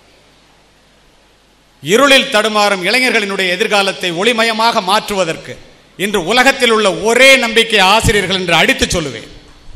இருளில் தடுமாறும் இளைஞர்களினுடைய எதிர்காலத்தை ஒளிமயமாக மாற்றுவதற்கு இன்று உலகத்தில் உள்ள ஒரே நம்பிக்கை ஆசிரியர்கள் என்று அடித்து சொல்லுவேன்.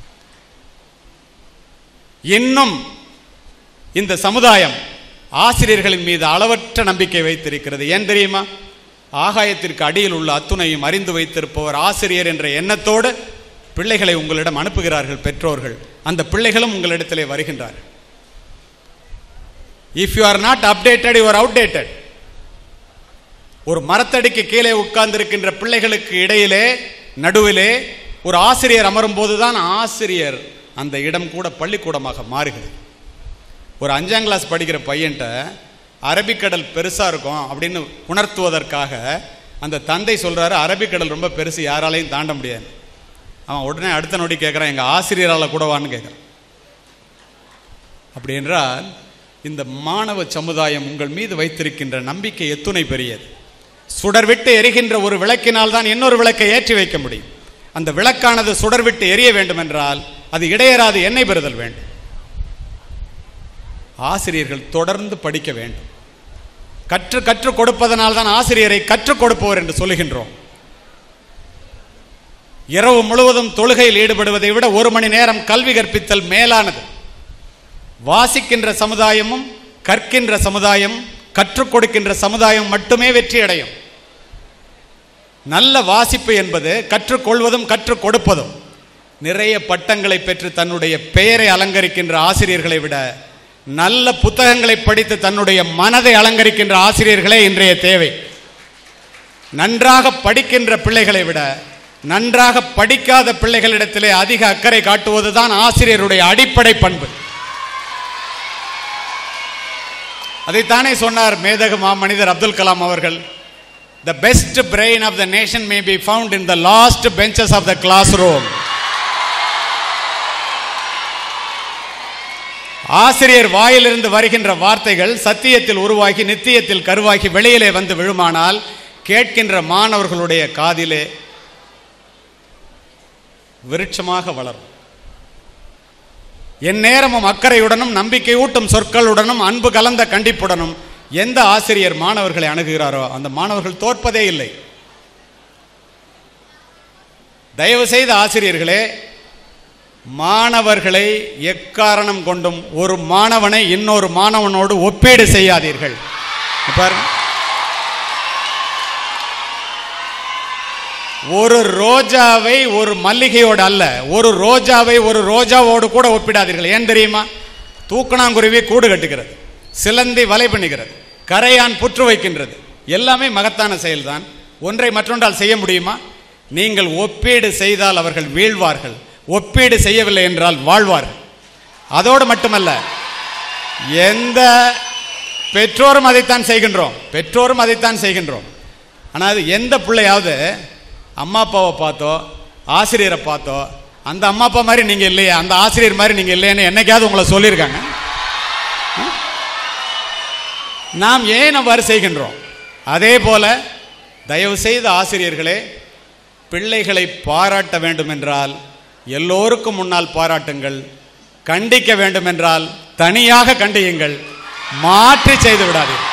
இன்னும் இந்த சமுதாயம் ஆசிரியர்களின் மீது அளவற்ற நம்பிக்கை வைத்திருக்கிறது. ஏன் தெரியுமா? ஆகாயத்திற்கு அடியில் உள்ள அத்துணையும் அறிந்து வைத்திருப்பவர் ஆசிரியர் என்ற எண்ணத்தோடு பிள்ளைகளை உங்களிடம் அனுப்புகிறார்கள் பெற்றோர்கள். அந்த பிள்ளைகளும் உங்களிடத்திலே வருகின்றார்கள். If you are not updated, you are outdated. ஒரு மரத்தடிக்கு கீழே உட்கார்ந்திருக்கின்ற பிள்ளைகளுக்கு இடையிலே நடுவிலே ஒரு ஆசிரியர் அமரும் போதுதான் ஆசிரியர் அந்த இடம் கூட பள்ளிக்கூடமாக மாறுகிறது. ஒரு அஞ்சாம் கிளாஸ் படிக்கிற பையன்ட்ட அரபிக்கடல் பெருசாக இருக்கும் அப்படின்னு உணர்த்துவதற்காக அந்த தந்தை சொல்கிறாரு, அரபிக்கடல் ரொம்ப பெருசு, யாராலையும் தாண்ட முடியாது. அவன் உடனே அடுத்த நொடி கேட்குறான், எங்கள் ஆசிரியரால் கூடவான்னு கேட்குறான். அப்படி என்றால் இந்த மாணவ சமுதாயம் உங்கள் மீது வைத்திருக்கின்ற நம்பிக்கை எத்துணை பெரியது. சுடர் விட்டு எரிகின்ற ஒரு விளக்கினால் தான் இன்னொரு விளக்கை ஏற்றி வைக்க முடியும். அந்த விளக்கானது சுடர் விட்டு எரிய வேண்டும் என்றால் அது இடையராது எண்ணெய் பெறுதல் வேண்டும். ஆசிரியர்கள் தொடர்ந்து படிக்க வேண்டும். கற்று கற்றுக் கொடுப்பதனால் தான் ஆசிரியரை கற்றுக் கொடுப்பவர் என்று சொல்லுகின்றோம். இரவு முழுவதும் தொழுகையில் ஈடுபடுவதை விட ஒரு மணி நேரம் கல்வி கற்பித்தல் மேலானது. வாசிக்கின்ற சமுதாயமும் கற்கின்ற சமுதாயம், கற்றுக் கொடுக்கின்ற சமுதாயம் மட்டுமே வெற்றி அடையும். நல்ல வாசிப்பு என்பது கற்றுக்கொள்வதும் கற்றுக் கொடுப்பதும். நிறைய பட்டங்களை பெற்று தன்னுடைய பெயரை அலங்கரிக்கின்ற ஆசிரியர்களை விட நல்ல புத்தகங்களை படித்து தன்னுடைய மனதை அலங்கரிக்கின்ற ஆசிரியர்களே இன்றைய தேவை. நன்றாக படிக்கின்ற பிள்ளைகளை விட நன்றாக படிக்காத பிள்ளைகளிடத்திலே அதிக அக்கறை காட்டுவதுதான் ஆசிரியருடைய அடிப்படை பண்பு. அதைத்தானே சொன்னார் மேதகு மாமனிதர் அப்துல் கலாம் அவர்கள். The best brain of the nation may be found in the last benches of the classroom. ஆசிரியர் வாயிலிருந்து வருகின்ற வார்த்தைகள் சத்தியத்தில் உருவாகி நித்தியத்தில் கருவாகி வெளியிலே வந்து விழுமானால் கேட்கின்ற மாணவர்களுடைய காதிலே விருட்சமாக வளரும். என் நேரமும் அக்கறையுடனும் நம்பிக்கை ஊட்டும் சொற்களுடனும் அன்பு கலந்த கண்டிப்புடனும் எந்த ஆசிரியர் மாணவர்களை அணுகுகிறாரோ அந்த மாணவர்கள் தோற்பதே இல்லை. தயவு செய்த ஆசிரியர்களே, மாணவர்களை எக்காரணம் கொண்டும் ஒரு மாணவனை இன்னொரு மாணவனோடு ஒப்பீடு செய்யாதீர்கள். ஒரு ரோஜாவை ஒரு மல்லிகையோடு அல்ல, ஒரு ரோஜாவை ஒரு ரோஜாவோடு கூட ஒப்பிடாதீர்கள். ஏன் தெரியுமா? தூக்கணாங்குருவி கூடு கட்டுகிறது, சிலந்தி வலை பண்ணுகிறது, கரையான் புற்று வைக்கின்றது. எல்லாமே மகத்தான செயல்தான். ஒன்றை மற்றொன்றால் செய்ய முடியுமா? நீங்கள் ஒப்பீடு செய்தால் அவர்கள் வீழ்வார்கள், ஒப்பீடு செய்யவில்லை என்றால் வாழ்வார்கள். அதோடு மட்டுமல்ல, எந்த பெற்றோரும் அதைத்தான் செய்கின்றோம் பெற்றோரும் அதைத்தான் செய்கின்றோம் ஆனால் எந்த பிள்ளையாவது அம்மா அப்பாவை பார்த்தோ ஆசிரியரை பார்த்தோ அந்த அம்மா அப்பா மாதிரி நீங்கள் இல்லையே, அந்த ஆசிரியர் மாதிரி நீங்கள் இல்லைன்னு என்னைக்காவது உங்களை சொல்லியிருக்காங்க? நாம் ஏன் அவ்வாறு செய்கின்றோம்? அதே போல தயவு செய்த ஆசிரியர்களே, பிள்ளைகளை பாராட்ட வேண்டும் என்றால் எல்லோருக்கும் முன்னால் பாராட்டுங்கள், கண்டிக்க வேண்டும் என்றால் தனியாக கண்டியுங்கள், மாற்றி செய்து விடாதீர்கள்.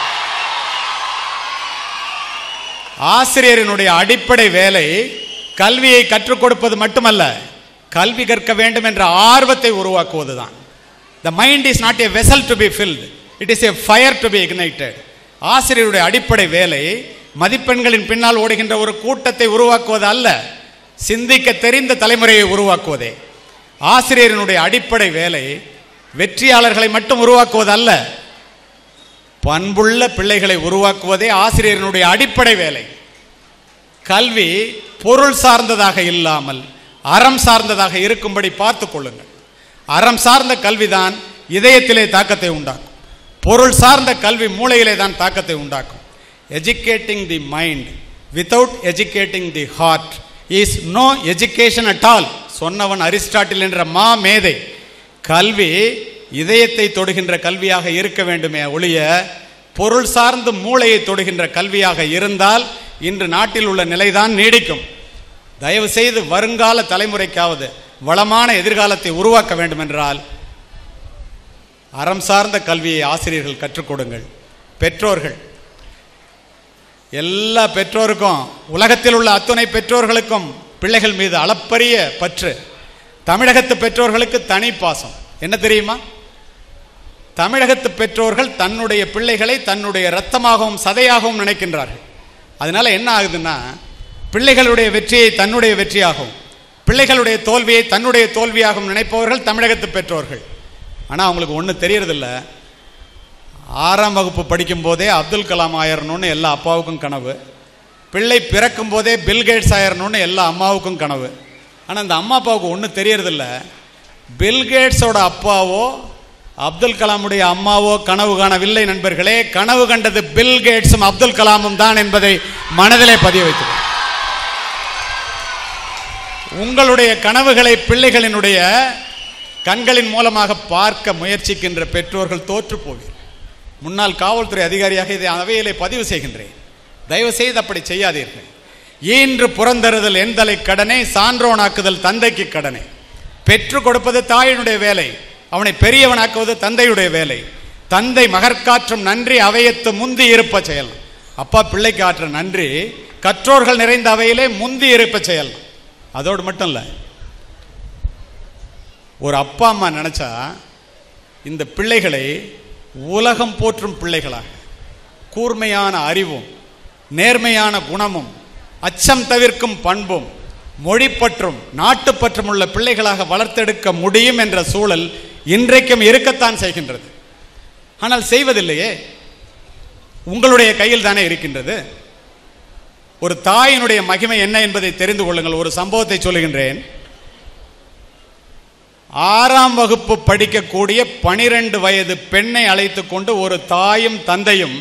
ஆசிரியரினுடைய அடிப்படை வேலை கல்வியை கற்றுக் கொடுப்பது மட்டுமல்ல, கல்வி கற்க வேண்டும் என்ற ஆர்வத்தை உருவாக்குவதுதான். The mind is not a vessel to be filled, it is a fire to be ignited. ஆசிரியருடைய அடிப்படை வேலை மதிப்பெண்களின் பின்னால் ஓடுகின்ற ஒரு கூட்டத்தை உருவாக்குவது அல்ல, சிந்திக்க தெரிந்த தலைமுறையை உருவாக்குவதே. ஆசிரியரினுடைய அடிப்படை வேலை வெற்றியாளர்களை மட்டும் உருவாக்குவது அல்ல, பண்புள்ள பிள்ளைகளை உருவாக்குவதே ஆசிரியரினுடைய அடிப்படை வேலை. கல்வி பொருள் சார்ந்ததாக இல்லாமல் அறம் சார்ந்ததாக இருக்கும்படி பார்த்து கொள்ளுங்கள். அறம் சார்ந்த கல்விதான் இதயத்திலே தாக்கத்தை உண்டாக்கும், பொருள் சார்ந்த கல்வி மூளையிலே தான் தாக்கத்தை உண்டாக்கும். Educating the mind without educating the heart is no education at all சொன்னவன் அரிஸ்டாட்டில் என்ற மா மேதை. கல்வி இதயத்தை தொடுகின்ற கல்வியாக இருக்க வேண்டுமே ஒழிய பொருள் சார்ந்து மூளையை தொடுகின்ற கல்வியாக இருந்தால் இன்று நாட்டில் உள்ள நிலைதான் நீடிக்கும். தயவு செய்து வருங்கால தலைமுறைக்காவது வளமான எதிர்காலத்தை உருவாக்க வேண்டும் என்றால் அறம் சார்ந்த கல்வியை ஆசிரியர்கள் கற்றுக் கொடுங்கள். பெற்றோர்கள், எல்லா பெற்றோருக்கும், உலகத்தில் உள்ள அத்துணை பெற்றோர்களுக்கும் பிள்ளைகள் மீது அளப்பரிய பற்று. தமிழகத்து பெற்றோர்களுக்கு தனி பாசம். என்ன தெரியுமா? தமிழகத்து பெற்றோர்கள் தன்னுடைய பிள்ளைகளை தன்னுடைய இரத்தமாகவும் சதையாகவும் நினைக்கின்றார்கள். அதனால என்ன ஆகுதுன்னா, பிள்ளைகளுடைய வெற்றியை தன்னுடைய வெற்றியாகவும் பிள்ளைகளுடைய தோல்வியை தன்னுடைய தோல்வியாகவும் நினைப்பவர்கள் தமிழகத்து பெற்றோர்கள். ஆனால் அவங்களுக்கு ஒன்று தெரியறதில்ல, ஆறாம் வகுப்பு படிக்கும் போதே அப்துல் கலாம் ஆயிரணும்னு எல்லா அப்பாவுக்கும் கனவு, பிள்ளை பிறக்கும் போதே பில்கேட்ஸ் ஆயிரணும்னு எல்லா அம்மாவுக்கும் கனவு. ஆனால் அந்த அம்மா அப்பாவுக்கு ஒன்று தெரியறதில்ல, பில்கேட்ஸோட அப்பாவோ அப்துல் கலாமுடைய அம்மாவோ கனவு காணவில்லை நண்பர்களே, கனவு கண்டது பில்கேட்ஸும் அப்துல் கலாமும் தான் என்பதை மனதிலே பதிய வைத்தது. உங்களுடைய கனவுகளை பிள்ளைகளினுடைய கண்களின் மூலமாக பார்க்க முயற்சிக்கின்ற பெற்றோர்கள் தோற்று போவீர்கள். முன்னாள் காவல்துறை அதிகாரியாக இதை அவையிலே பதிவு செய்கின்றேன். தயவு செய்து அப்படி செய்யாதீர்கள். ஈன்று புறந்தருதல் எந்தலை கடனை, சான்றோனாக்குதல் தந்தைக்கு கடனை. பெற்றுக் கொடுப்பது தாயினுடைய வேலை, அவனை பெரியவனாக்குவது தந்தையுடைய வேலை. தந்தை மகற்காற்றும் நன்றி அவையத்து முந்தி இருப்ப செயல். அப்பா பிள்ளைக்கு ஆற்ற நன்றி கற்றோர்கள் நிறைந்த அவையிலே முந்தி இருப்ப செயல். அதோடு மட்டும் இல்லை, ஒரு அப்பா அம்மா நினைச்சா இந்த பிள்ளைகளை உலகம் போற்றும் பிள்ளைகளாக, கூர்மையான அறிவும் நேர்மையான குணமும் அச்சம் தவிர்க்கும் பண்பும் மொழிப்பற்றும் நாட்டுப்பற்றும் உள்ள பிள்ளைகளாக வளர்த்தெடுக்க முடியும் என்ற சூழல் இன்றைக்கும் இருக்கத்தான் செய்கின்றது. ஆனால் செய்வதில்லையே, உங்களுடைய கையில் தானே இருக்கின்றது. ஒரு தாயினுடைய மகிமை என்ன என்பதை தெரிந்து கொள்ளுங்கள். ஒரு சம்பவத்தை சொல்லுகின்றேன். ஆறாம் வகுப்பு படிக்கக்கூடிய பனிரெண்டு வயது பெண்ணை அழைத்து கொண்டு ஒரு தாயும் தந்தையும்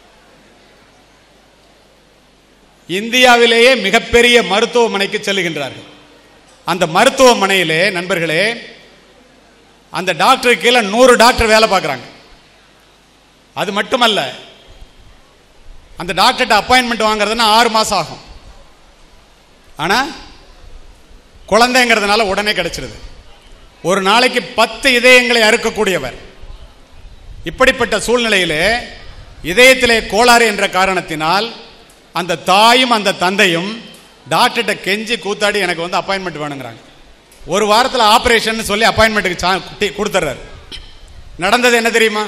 இந்தியாவிலேயே மிகப்பெரிய மருத்துவமனைக்கு செல்லுகின்றார்கள். அந்த மருத்துவமனையிலே நண்பர்களே, அந்த டாக்டருக்கு கீழே நூறு டாக்டர் வேலை பார்க்குறாங்க. அது மட்டுமல்ல, அந்த டாக்டர்கிட்ட அப்பாயின்மெண்ட் வாங்குறதுன்னா ஆறு மாதம் ஆகும். ஆனால் குழந்தைங்கிறதுனால உடனே கிடைச்சிருது. ஒரு நாளைக்கு பத்து இதயங்களை அறுக்கக்கூடியவர். இப்படிப்பட்ட சூழ்நிலையிலே இதயத்திலே கோளாறு என்ற காரணத்தினால் அந்த தாயும் அந்த தந்தையும் டாக்டர்கிட்ட கெஞ்சி கூத்தாடி எனக்கு வந்து அப்பாயின்மெண்ட் வேணுங்கிறாங்க. ஒரு வாரத்தில் ஆப்ரேஷன் சொல்லி அப்பாயின்மெண்ட்டுக்கு கொடுத்துட்றாரு. நடந்தது என்ன தெரியுமா?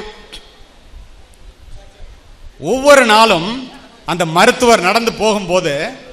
ஒவ்வொரு நாளும் அந்த மருத்துவர் நடந்து போகும்போது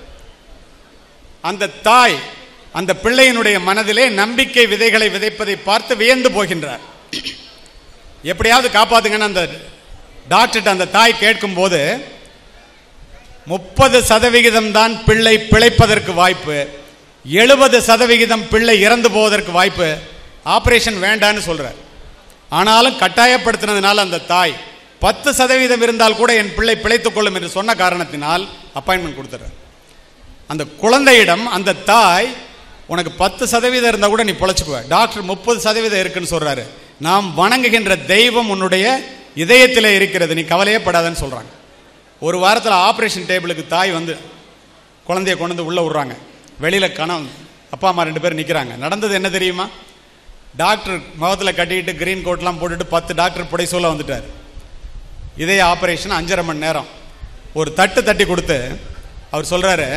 அந்த தாய் அந்த பிள்ளையினுடைய மனதிலே நம்பிக்கை விதைகளை விதைப்பதை பார்த்து வியந்து போகின்றார். எப்படியாவது காப்பாத்துங்கன்னு அந்த டாக்டர்கிட்ட அந்த தாய் கேட்கும் போது முப்பது சதவிகிதம் தான் பிள்ளை பிழைப்பதற்கு வாய்ப்பு, எழுபது சதவிகிதம் பிள்ளை இறந்து போவதற்கு வாய்ப்பு, ஆபரேஷன் வேண்டான்னு சொல்றார். ஆனாலும் கட்டாயப்படுத்தினதுனால அந்த தாய் பத்து சதவீதம் இருந்தால் கூட என் பிள்ளை பிழைத்துக் கொள்ளும் என்று சொன்ன காரணத்தினால் அப்பாயின்மெண்ட் கொடுத்துறார். அந்த குழந்தையிடம் அந்த தாய் உனக்கு பத்து சதவீதம் இருந்தால் கூட நீ பொழைச்சுக்குவ, டாக்டர் முப்பது சதவீதம் இருக்குன்னு சொல்றாரு. நாம் வணங்குகின்ற தெய்வம் உன்னுடைய இதயத்தில் இருக்கிறது, நீ கவலையே படாதன்னு சொல்றாங்க. ஒரு வாரத்தில் ஆப்ரேஷன் டேபிளுக்கு தாய் வந்து குழந்தைய கொண்டு வந்து உள்ள விடுறாங்க. வெளியில கணவன் அப்பா அம்மா ரெண்டு பேரும் நிற்கிறாங்க. நடந்தது என்ன தெரியுமா? டாக்டர் முகத்தில் கட்டிக்கிட்டு கிரீன் கோட்லாம் போட்டுட்டு பத்து டாக்டர் புடை சொல்ல வந்துட்டார். இதே ஆப்ரேஷன் அஞ்சரை மணி நேரம். ஒரு தட்டு தட்டி கொடுத்து அவர் சொல்றாரு,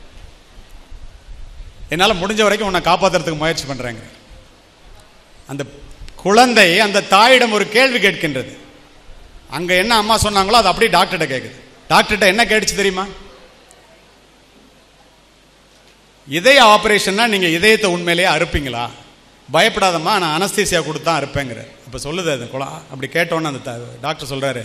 என்னால் முடிஞ்ச வரைக்கும் உன்னை காப்பாற்றுறதுக்கு முயற்சி பண்ணுறேங்க. அந்த குழந்தை அந்த தாயிடம் ஒரு கேள்வி கேட்கின்றது. அங்கே என்ன அம்மா சொன்னாங்களோ அது அப்படியே டாக்டர்கிட்ட கேட்குது. டாக்டர்கிட்ட என்ன கேட்டுச்சு தெரியுமா? இதய ஆப்ரேஷன்னா நீங்கள் இதயத்தை உண்மையிலேயே அறுப்பீங்களா? பயப்படாதம்மா, நான் அனஸ்தீசியா கொடுத்தா அறுப்பேங்கிற. இப்போ சொல்லுது அது குழா. அப்படி கேட்டோன்னு அந்த டாக்டர் சொல்கிறாரு,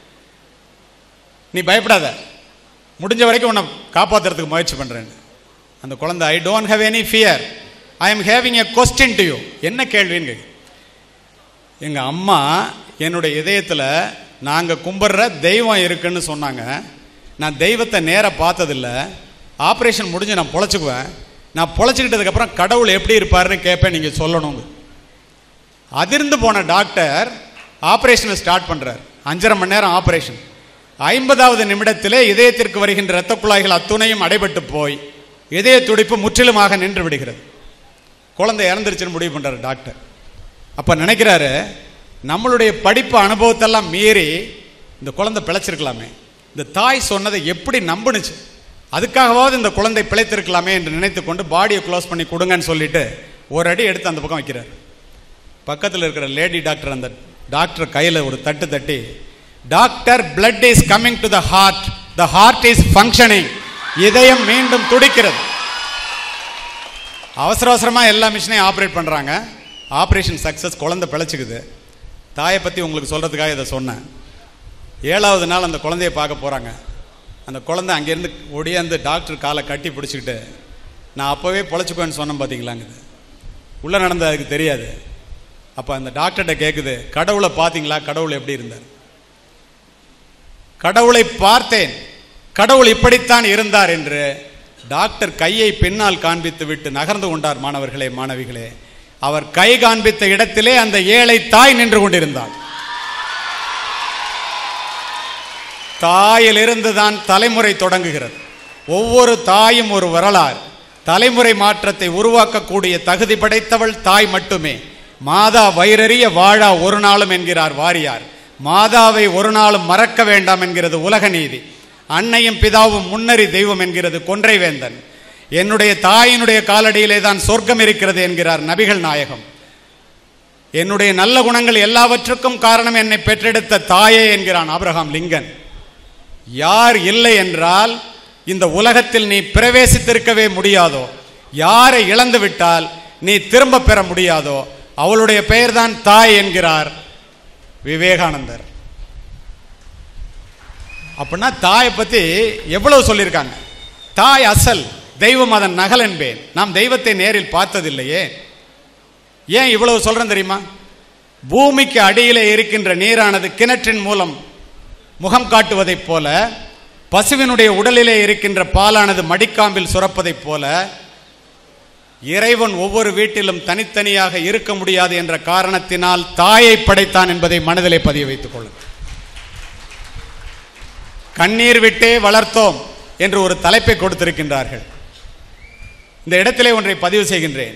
நீ பயப்படாத, முடிஞ்ச வரைக்கும் உன்னை காப்பாற்றுறதுக்கு முயற்சி பண்ணுறேன்னு. அந்த குழந்தை, I don't have any fear, I am having a question to you. என்ன கேள்வின்னு? எங்கள் அம்மா என்னுடைய இதயத்தில் நாங்கள் கும்பிட்ற தெய்வம் இருக்குன்னு சொன்னாங்க. நான் தெய்வத்தை நேராக பார்த்ததில்லை. ஆப்ரேஷன் முடிஞ்சு நான் பொழைச்சிக்குவேன். நான் பொழைச்சிக்கிட்டதுக்கப்புறம் கடவுள் எப்படி இருப்பாருன்னு கேட்பேன், நீங்கள் சொல்லணுங்க. அதிர்ந்து போன டாக்டர் ஆப்ரேஷனை ஸ்டார்ட் பண்ணுறார். அஞ்சரை மணி நேரம் ஆப்ரேஷன். ஐம்பதாவது நிமிடத்திலே இதயத்திற்கு வருகின்ற இரத்த குழாய்கள் அத்துணையும் அடைபட்டு போய் இதய துடிப்பு முற்றிலுமாக நின்று விடுகிறது. குழந்தை இறந்துருச்சுன்னு முடிவு பண்ணுறாரு டாக்டர். அப்போ நினைக்கிறாரு, நம்மளுடைய படிப்பு அனுபவத்தெல்லாம் மீறி இந்த குழந்தை பிழைச்சிருக்கலாமே, இந்த தாய் சொன்னதை எப்படி நம்புனுச்சு, அதுக்காகவாவது இந்த குழந்தை பிழைத்திருக்கலாமே என்று நினைத்து கொண்டு பாடியை க்ளோஸ் பண்ணி கொடுங்கன்னு சொல்லிட்டு ஒரு அடி எடுத்து அந்த பக்கம் வைக்கிறார். பக்கத்தில் இருக்கிற லேடி டாக்டர் அந்த டாக்டர் கையில் ஒரு தட்டு தட்டி, doctor, blood is coming to the heart, the heart is functioning, இதயம் மீண்டும் துடிக்கிறது. அவசர அவசரமாக எல்லா மிஷினையும் ஆப்ரேட் பண்ணுறாங்க. ஆப்ரேஷன் சக்ஸஸ், குழந்தை பிழைச்சிக்குது. தாயை பற்றி உங்களுக்கு சொல்கிறதுக்காக இதை சொன்னேன். ஏழாவது நாள் அந்த குழந்தைய பார்க்க போகிறாங்க. அந்த குழந்தை அங்கேருந்து ஒடியாந்து டாக்டர் காலை கட்டி பிடிச்சிக்கிட்டு, நான் அப்போவே பொழைச்சிக்குவேன்னு சொன்னேன் பார்த்தீங்களாங்குது. உள்ளே நடந்தது அதுக்கு தெரியாது. அப்போ அந்த டாக்டர்கிட்ட கேட்குது, கடவுளை பார்த்தீங்களா, கடவுள் எப்படி இருந்தார்? கடவுளை பார்த்தேன், கடவுள் இப்படித்தான் இருந்தார் என்று டாக்டர் கையை பின்னால் காண்பித்து விட்டு நகர்ந்து கொண்டார். மாணவர்களே, மாணவிகளே, அவர் கை காண்பித்த இடத்திலே அந்த ஏழை தாய் நின்று கொண்டிருந்தார். தாயிலிருந்து தான் தலைமுறை தொடங்குகிறது. ஒவ்வொரு தாயும் ஒரு வரலாறு. தலைமுறை மாற்றத்தை உருவாக்கக்கூடிய தகுதி படைத்தவள் தாய் மட்டுமே. மாதா வயிறறிய வாழா ஒரு நாளும் என்கிறார் வாரியார். மாதாவை ஒரு நாளும் மறக்க வேண்டாம் என்கிறது உலக நீதி. அன்னையும் பிதாவும் முன்னறி தெய்வம் என்கிறது கொன்றை வேந்தன். என்னுடைய தாயினுடைய காலடியிலே தான் சொர்க்கம் இருக்கிறது என்கிறார் நபிகள் நாயகம். என்னுடைய நல்ல குணங்கள் எல்லாவற்றுக்கும் காரணம் என்னை பெற்றெடுத்த தாயே என்கிறான் ஆபிரகாம் லிங்கன். யார் இல்லை என்றால் இந்த உலகத்தில் நீ பிரவேசித்திருக்கவே முடியாதோ, யாரை இழந்து விட்டால் நீ திரும்ப பெற முடியாதோ, அவளுடைய பெயர்தான் தாய் என்கிறார் விவேகானந்தர். அப்படின்னா தாயை பற்றி எவ்வளவு சொல்லியிருக்காங்க. தாய் அசல், தெய்வம் அதன் நகல் என்பேன். நாம் தெய்வத்தை நேரில் பார்த்ததில்லையே. ஏன் இவ்வளவு சொல்றேன் தெரியுமா? பூமிக்கு அடியிலே இருக்கின்ற நீரானது கிணற்றின் மூலம் முகம் காட்டுவதைப் போல, பசுவினுடைய உடலிலே இருக்கின்ற பாலானது மடிக்காம்பில் சுரப்பதைப் போல, இறைவன் ஒவ்வொரு வீட்டிலும் தனித்தனியாக இருக்க முடியாது என்ற காரணத்தினால் தாயை படைத்தான் என்பதை மனதிலே பதிய வைத்துக் கொள்ளுங்கள். கண்ணீர் விட்டே வளர்த்தோம் என்று ஒரு தலைப்பை கொடுத்திருக்கின்றார்கள். இந்த இடத்திலே ஒன்றை பதிவு செய்கின்றேன்.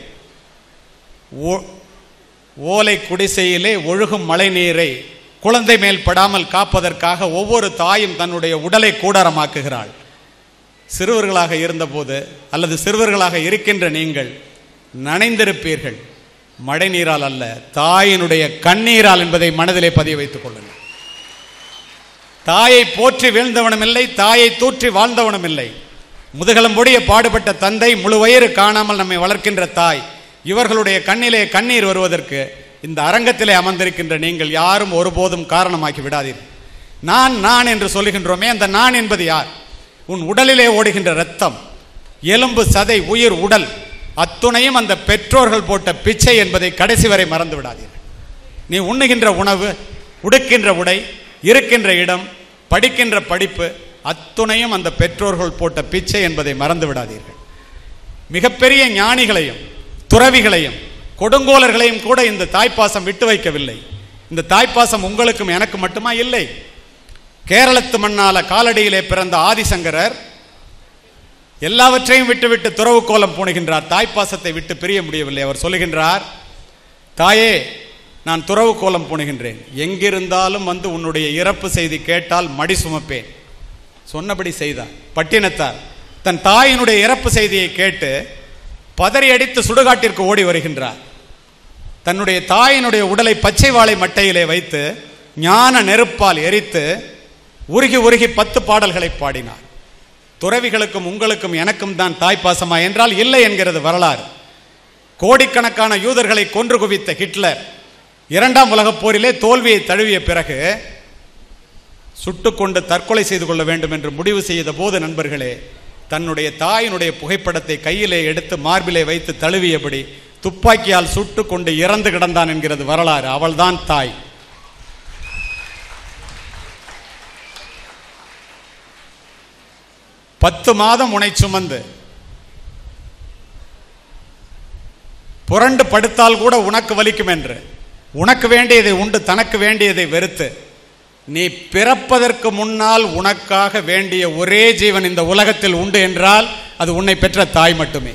ஓலை குடிசையிலே ஒழுகும் மழை நீரை குழந்தை மேல் படாமல் காப்பதற்காக ஒவ்வொரு தாயும் தன்னுடைய உடலை கூடாரமாக்குகிறாள். சிறுவர்களாக இருந்தபோது அல்லது சிறுவர்களாக இருக்கின்ற நீங்கள் நனைந்திருப்பீர்கள், மழை நீரால் அல்ல, தாயினுடைய கண்ணீரால் என்பதை மனதிலே பதிய வைத்துக் கொள்ளுங்கள். தாயை போற்றி வீழ்ந்தவனும் இல்லை, தாயை தூற்றி வாழ்ந்தவனும் இல்லை. முதுகலம்பொடிய பாடுபட்ட தந்தை, முழு வயிறு காணாமல் நம்மை வளர்க்கின்ற தாய், இவர்களுடைய கண்ணிலே கண்ணீர் வருவதற்கு இந்த அரங்கத்திலே அமர்ந்திருக்கின்ற நீங்கள் யாரும் ஒருபோதும் காரணமாக்கி விடாதீர்கள். நான் நான் என்று சொல்லுகின்றோமே, அந்த நான் என்பது யார்? உன் உடலிலே ஓடுகின்ற இரத்தம், எலும்பு, சதை, உயிர், உடல் அத்துணையும் அந்த பெற்றோர்கள் போட்ட பிச்சை என்பதை கடைசி வரை மறந்து விடாதீர்கள். நீ உண்ணுகின்ற உணவு, உடுக்கின்ற உடை, இருக்கின்ற இடம், படிக்கின்ற படிப்பு அத்துணையும் அந்த பெற்றோர்கள் போட்ட பிச்சை என்பதை மறந்து விடாதீர்கள். மிகப்பெரிய ஞானிகளையும் துறவிகளையும் கொடுங்கோலர்களையும் கூட இந்த தாய்ப்பாசம் விட்டு வைக்கவில்லை. இந்த தாய்ப்பாசம் உங்களுக்கும் எனக்கு மட்டுமா இல்லை. கேரளத்து மண்ணால காலடியிலே பிறந்த ஆதிசங்கரர் எல்லாவற்றையும் விட்டுவிட்டு துறவு கோலம் பூணுகின்றார். தாய்ப்பாசத்தை விட்டு பிரிய முடியவில்லை. அவர் சொல்லுகின்றார், தாயே நான் துறவு கோலம் பூணுகின்றேன், எங்கிருந்தாலும் வந்து உன்னுடைய இறப்பு செய்தி கேட்டால் மடி சுமப்பேன். சொன்னபடி செய்தார். பட்டினத்தார் தன் தாயினுடைய இறப்பு செய்தியை கேட்டு பதறி அடித்து சுடுகாட்டிற்கு ஓடி வருகின்றார். தன்னுடைய தாயினுடைய உடலை பச்சை வாழை மட்டையிலே வைத்து ஞான நெருப்பால் எரித்து உருகி உருகி பத்து பாடல்களை பாடினார். துறவிகளுக்கும் உங்களுக்கும் எனக்கும் தான் தாய்ப்பாசமா என்றால் இல்லை என்கிறது வரலாறு. கோடிக்கணக்கான யூதர்களை கொன்று குவித்த ஹிட்லர் இரண்டாம் உலகப் போரிலே தோல்வியை தழுவிய பிறகு சுட்டுக்கொண்டு தற்கொலை செய்து கொள்ள வேண்டும் என்று முடிவு செய்த போது நண்பர்களே, தன்னுடைய தாயினுடைய புகைப்படத்தை கையிலே எடுத்து மார்பிலே வைத்து தழுவியபடி துப்பாக்கியால் சுட்டு கொண்டு இறந்து கிடந்தான் என்கிறது வரலாறு. அவள்தான் தாய். பத்து மாதம் உனை சுமந்து புரண்டு படுத்தால் கூட உனக்கு வலிக்கும் என்று உனக்கு வேண்டியதை உண்டு தனக்கு வேண்டியதை வெறுத்து நீ பிறப்பதற்கு முன்னால் உனக்காக வேண்டிய ஒரே ஜீவன் இந்த உலகத்தில் உண்டு என்றால் அது உன்னை பெற்ற தாய் மட்டுமே.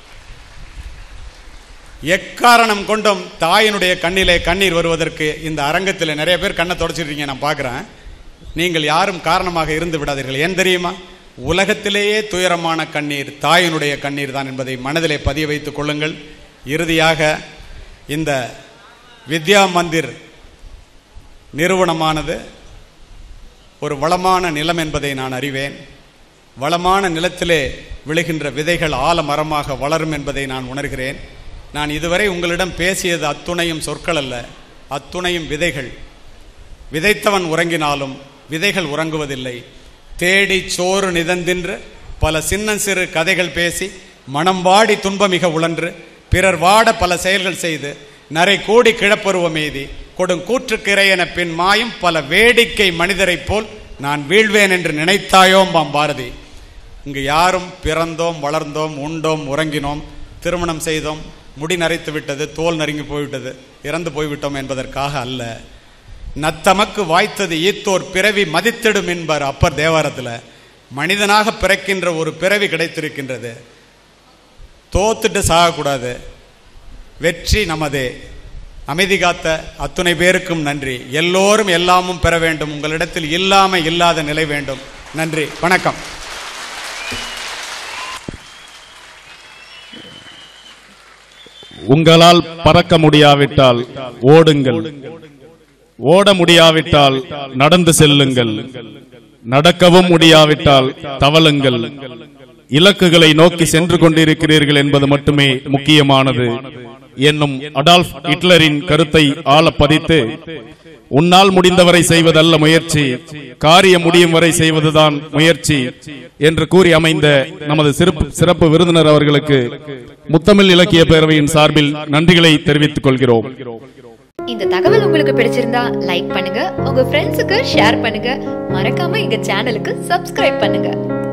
எக்காரணம் கொண்டும் தாயினுடைய கண்ணிலே கண்ணீர் வருவதற்கு இந்த அரங்கத்தில் நிறைய பேர் கண்ணை தொடச்சிருக்கீங்க, நான் பார்க்குறேன். நீங்கள் யாரும் காரணமாக இருந்து விடாதீர்கள். ஏன் தெரியுமா? உலகத்திலேயே துயரமான கண்ணீர் தாயினுடைய கண்ணீர் தான் என்பதை மனதிலே பதிய வைத்துக் கொள்ளுங்கள். இறுதியாக இந்த வித்யா மந்திர் நிறுவனமானது ஒரு வளமான நிலம் என்பதை நான் அறிவேன். வளமான நிலத்திலே விழுகின்ற விதைகள் ஆலமரமாக வளரும் என்பதை நான் உணர்கிறேன். நான் இதுவரை உங்களிடம் பேசியது அத்துணையும் சொற்கள் அல்ல, அத்துணையும் விதைகள். விதைத்தவன் உறங்கினாலும் விதைகள் உறங்குவதில்லை. தேடி சோறு நிதந்தின்று பல சின்ன சிறு கதைகள் பேசி மனம் வாடி துன்பமிக உழன்று பிறர் வாட பல செயல்கள் செய்து நரை கூடி கிழப்பருவம் எய்தி கொடும் கூற்றுக்கிரையென பின் மாயும் பல வேடிக்கை மனிதரைப் போல் நான் வீழ்வேன் என்று நினைத்தாயோம்பாம் பாரதி. இங்கு யாரும் பிறந்தோம் வளர்ந்தோம் உண்டோம் உறங்கினோம் திருமணம் செய்தோம் முடி நரைத்து விட்டது தோல் நறுங்கி போய்விட்டது இறந்து போய்விட்டோம் என்பதற்காக அல்ல. நத்தமக்கு வாய்த்தது ஈத்தோர் பிறவி மதித்திடும் என்பார் அப்பர் தேவாரத்தில். மனிதனாக பிறக்கின்ற ஒரு பிறவி கிடைத்திருக்கின்றது. தோத்துட்டு சாகக்கூடாது. வெற்றி நமதே. அமைதி காத்த அத்துணை பேருக்கும் நன்றி. எல்லோரும் எல்லாமும் பெற வேண்டும். உங்களிடத்தில் இல்லாம இல்லாத நிலை வேண்டும். நன்றி, வணக்கம். உங்களால் பறக்க முடியாவிட்டால் ஓடுங்கள், ஓட முடியாவிட்டால் நடந்து செல்லுங்கள், நடக்கவும் முடியாவிட்டால் தவளுங்கள். இலக்குகளை நோக்கி சென்று கொண்டிருக்கிறீர்கள் என்பது மட்டுமே முக்கியமானது என்னும் அடால்ஃப் ஹிட்லரின் கருத்தை ஆழ பதித்து, உன்னால் முடிந்தவரை செய்வதல்ல முயற்சி, காரியம் முடியும் வரை செய்வதுதான் முயற்சி என்று கூறி அமைந்த நமது சிறப்பு சிறப்பு விருந்தினர் அவர்களுக்கு முத்தமிழ் இலக்கிய பேரவையின் சார்பில் நன்றிகளை தெரிவித்துக் கொள்கிறோம். இந்த தகவல் உங்களுக்கு பிடிச்சிருந்தா லைக் பண்ணுங்க, உங்க ஃப்ரெண்ட்ஸுக்கு ஷேர் பண்ணுங்க, மறக்காம எங்க சேனலுக்கு சப்ஸ்கிரைப் பண்ணுங்க.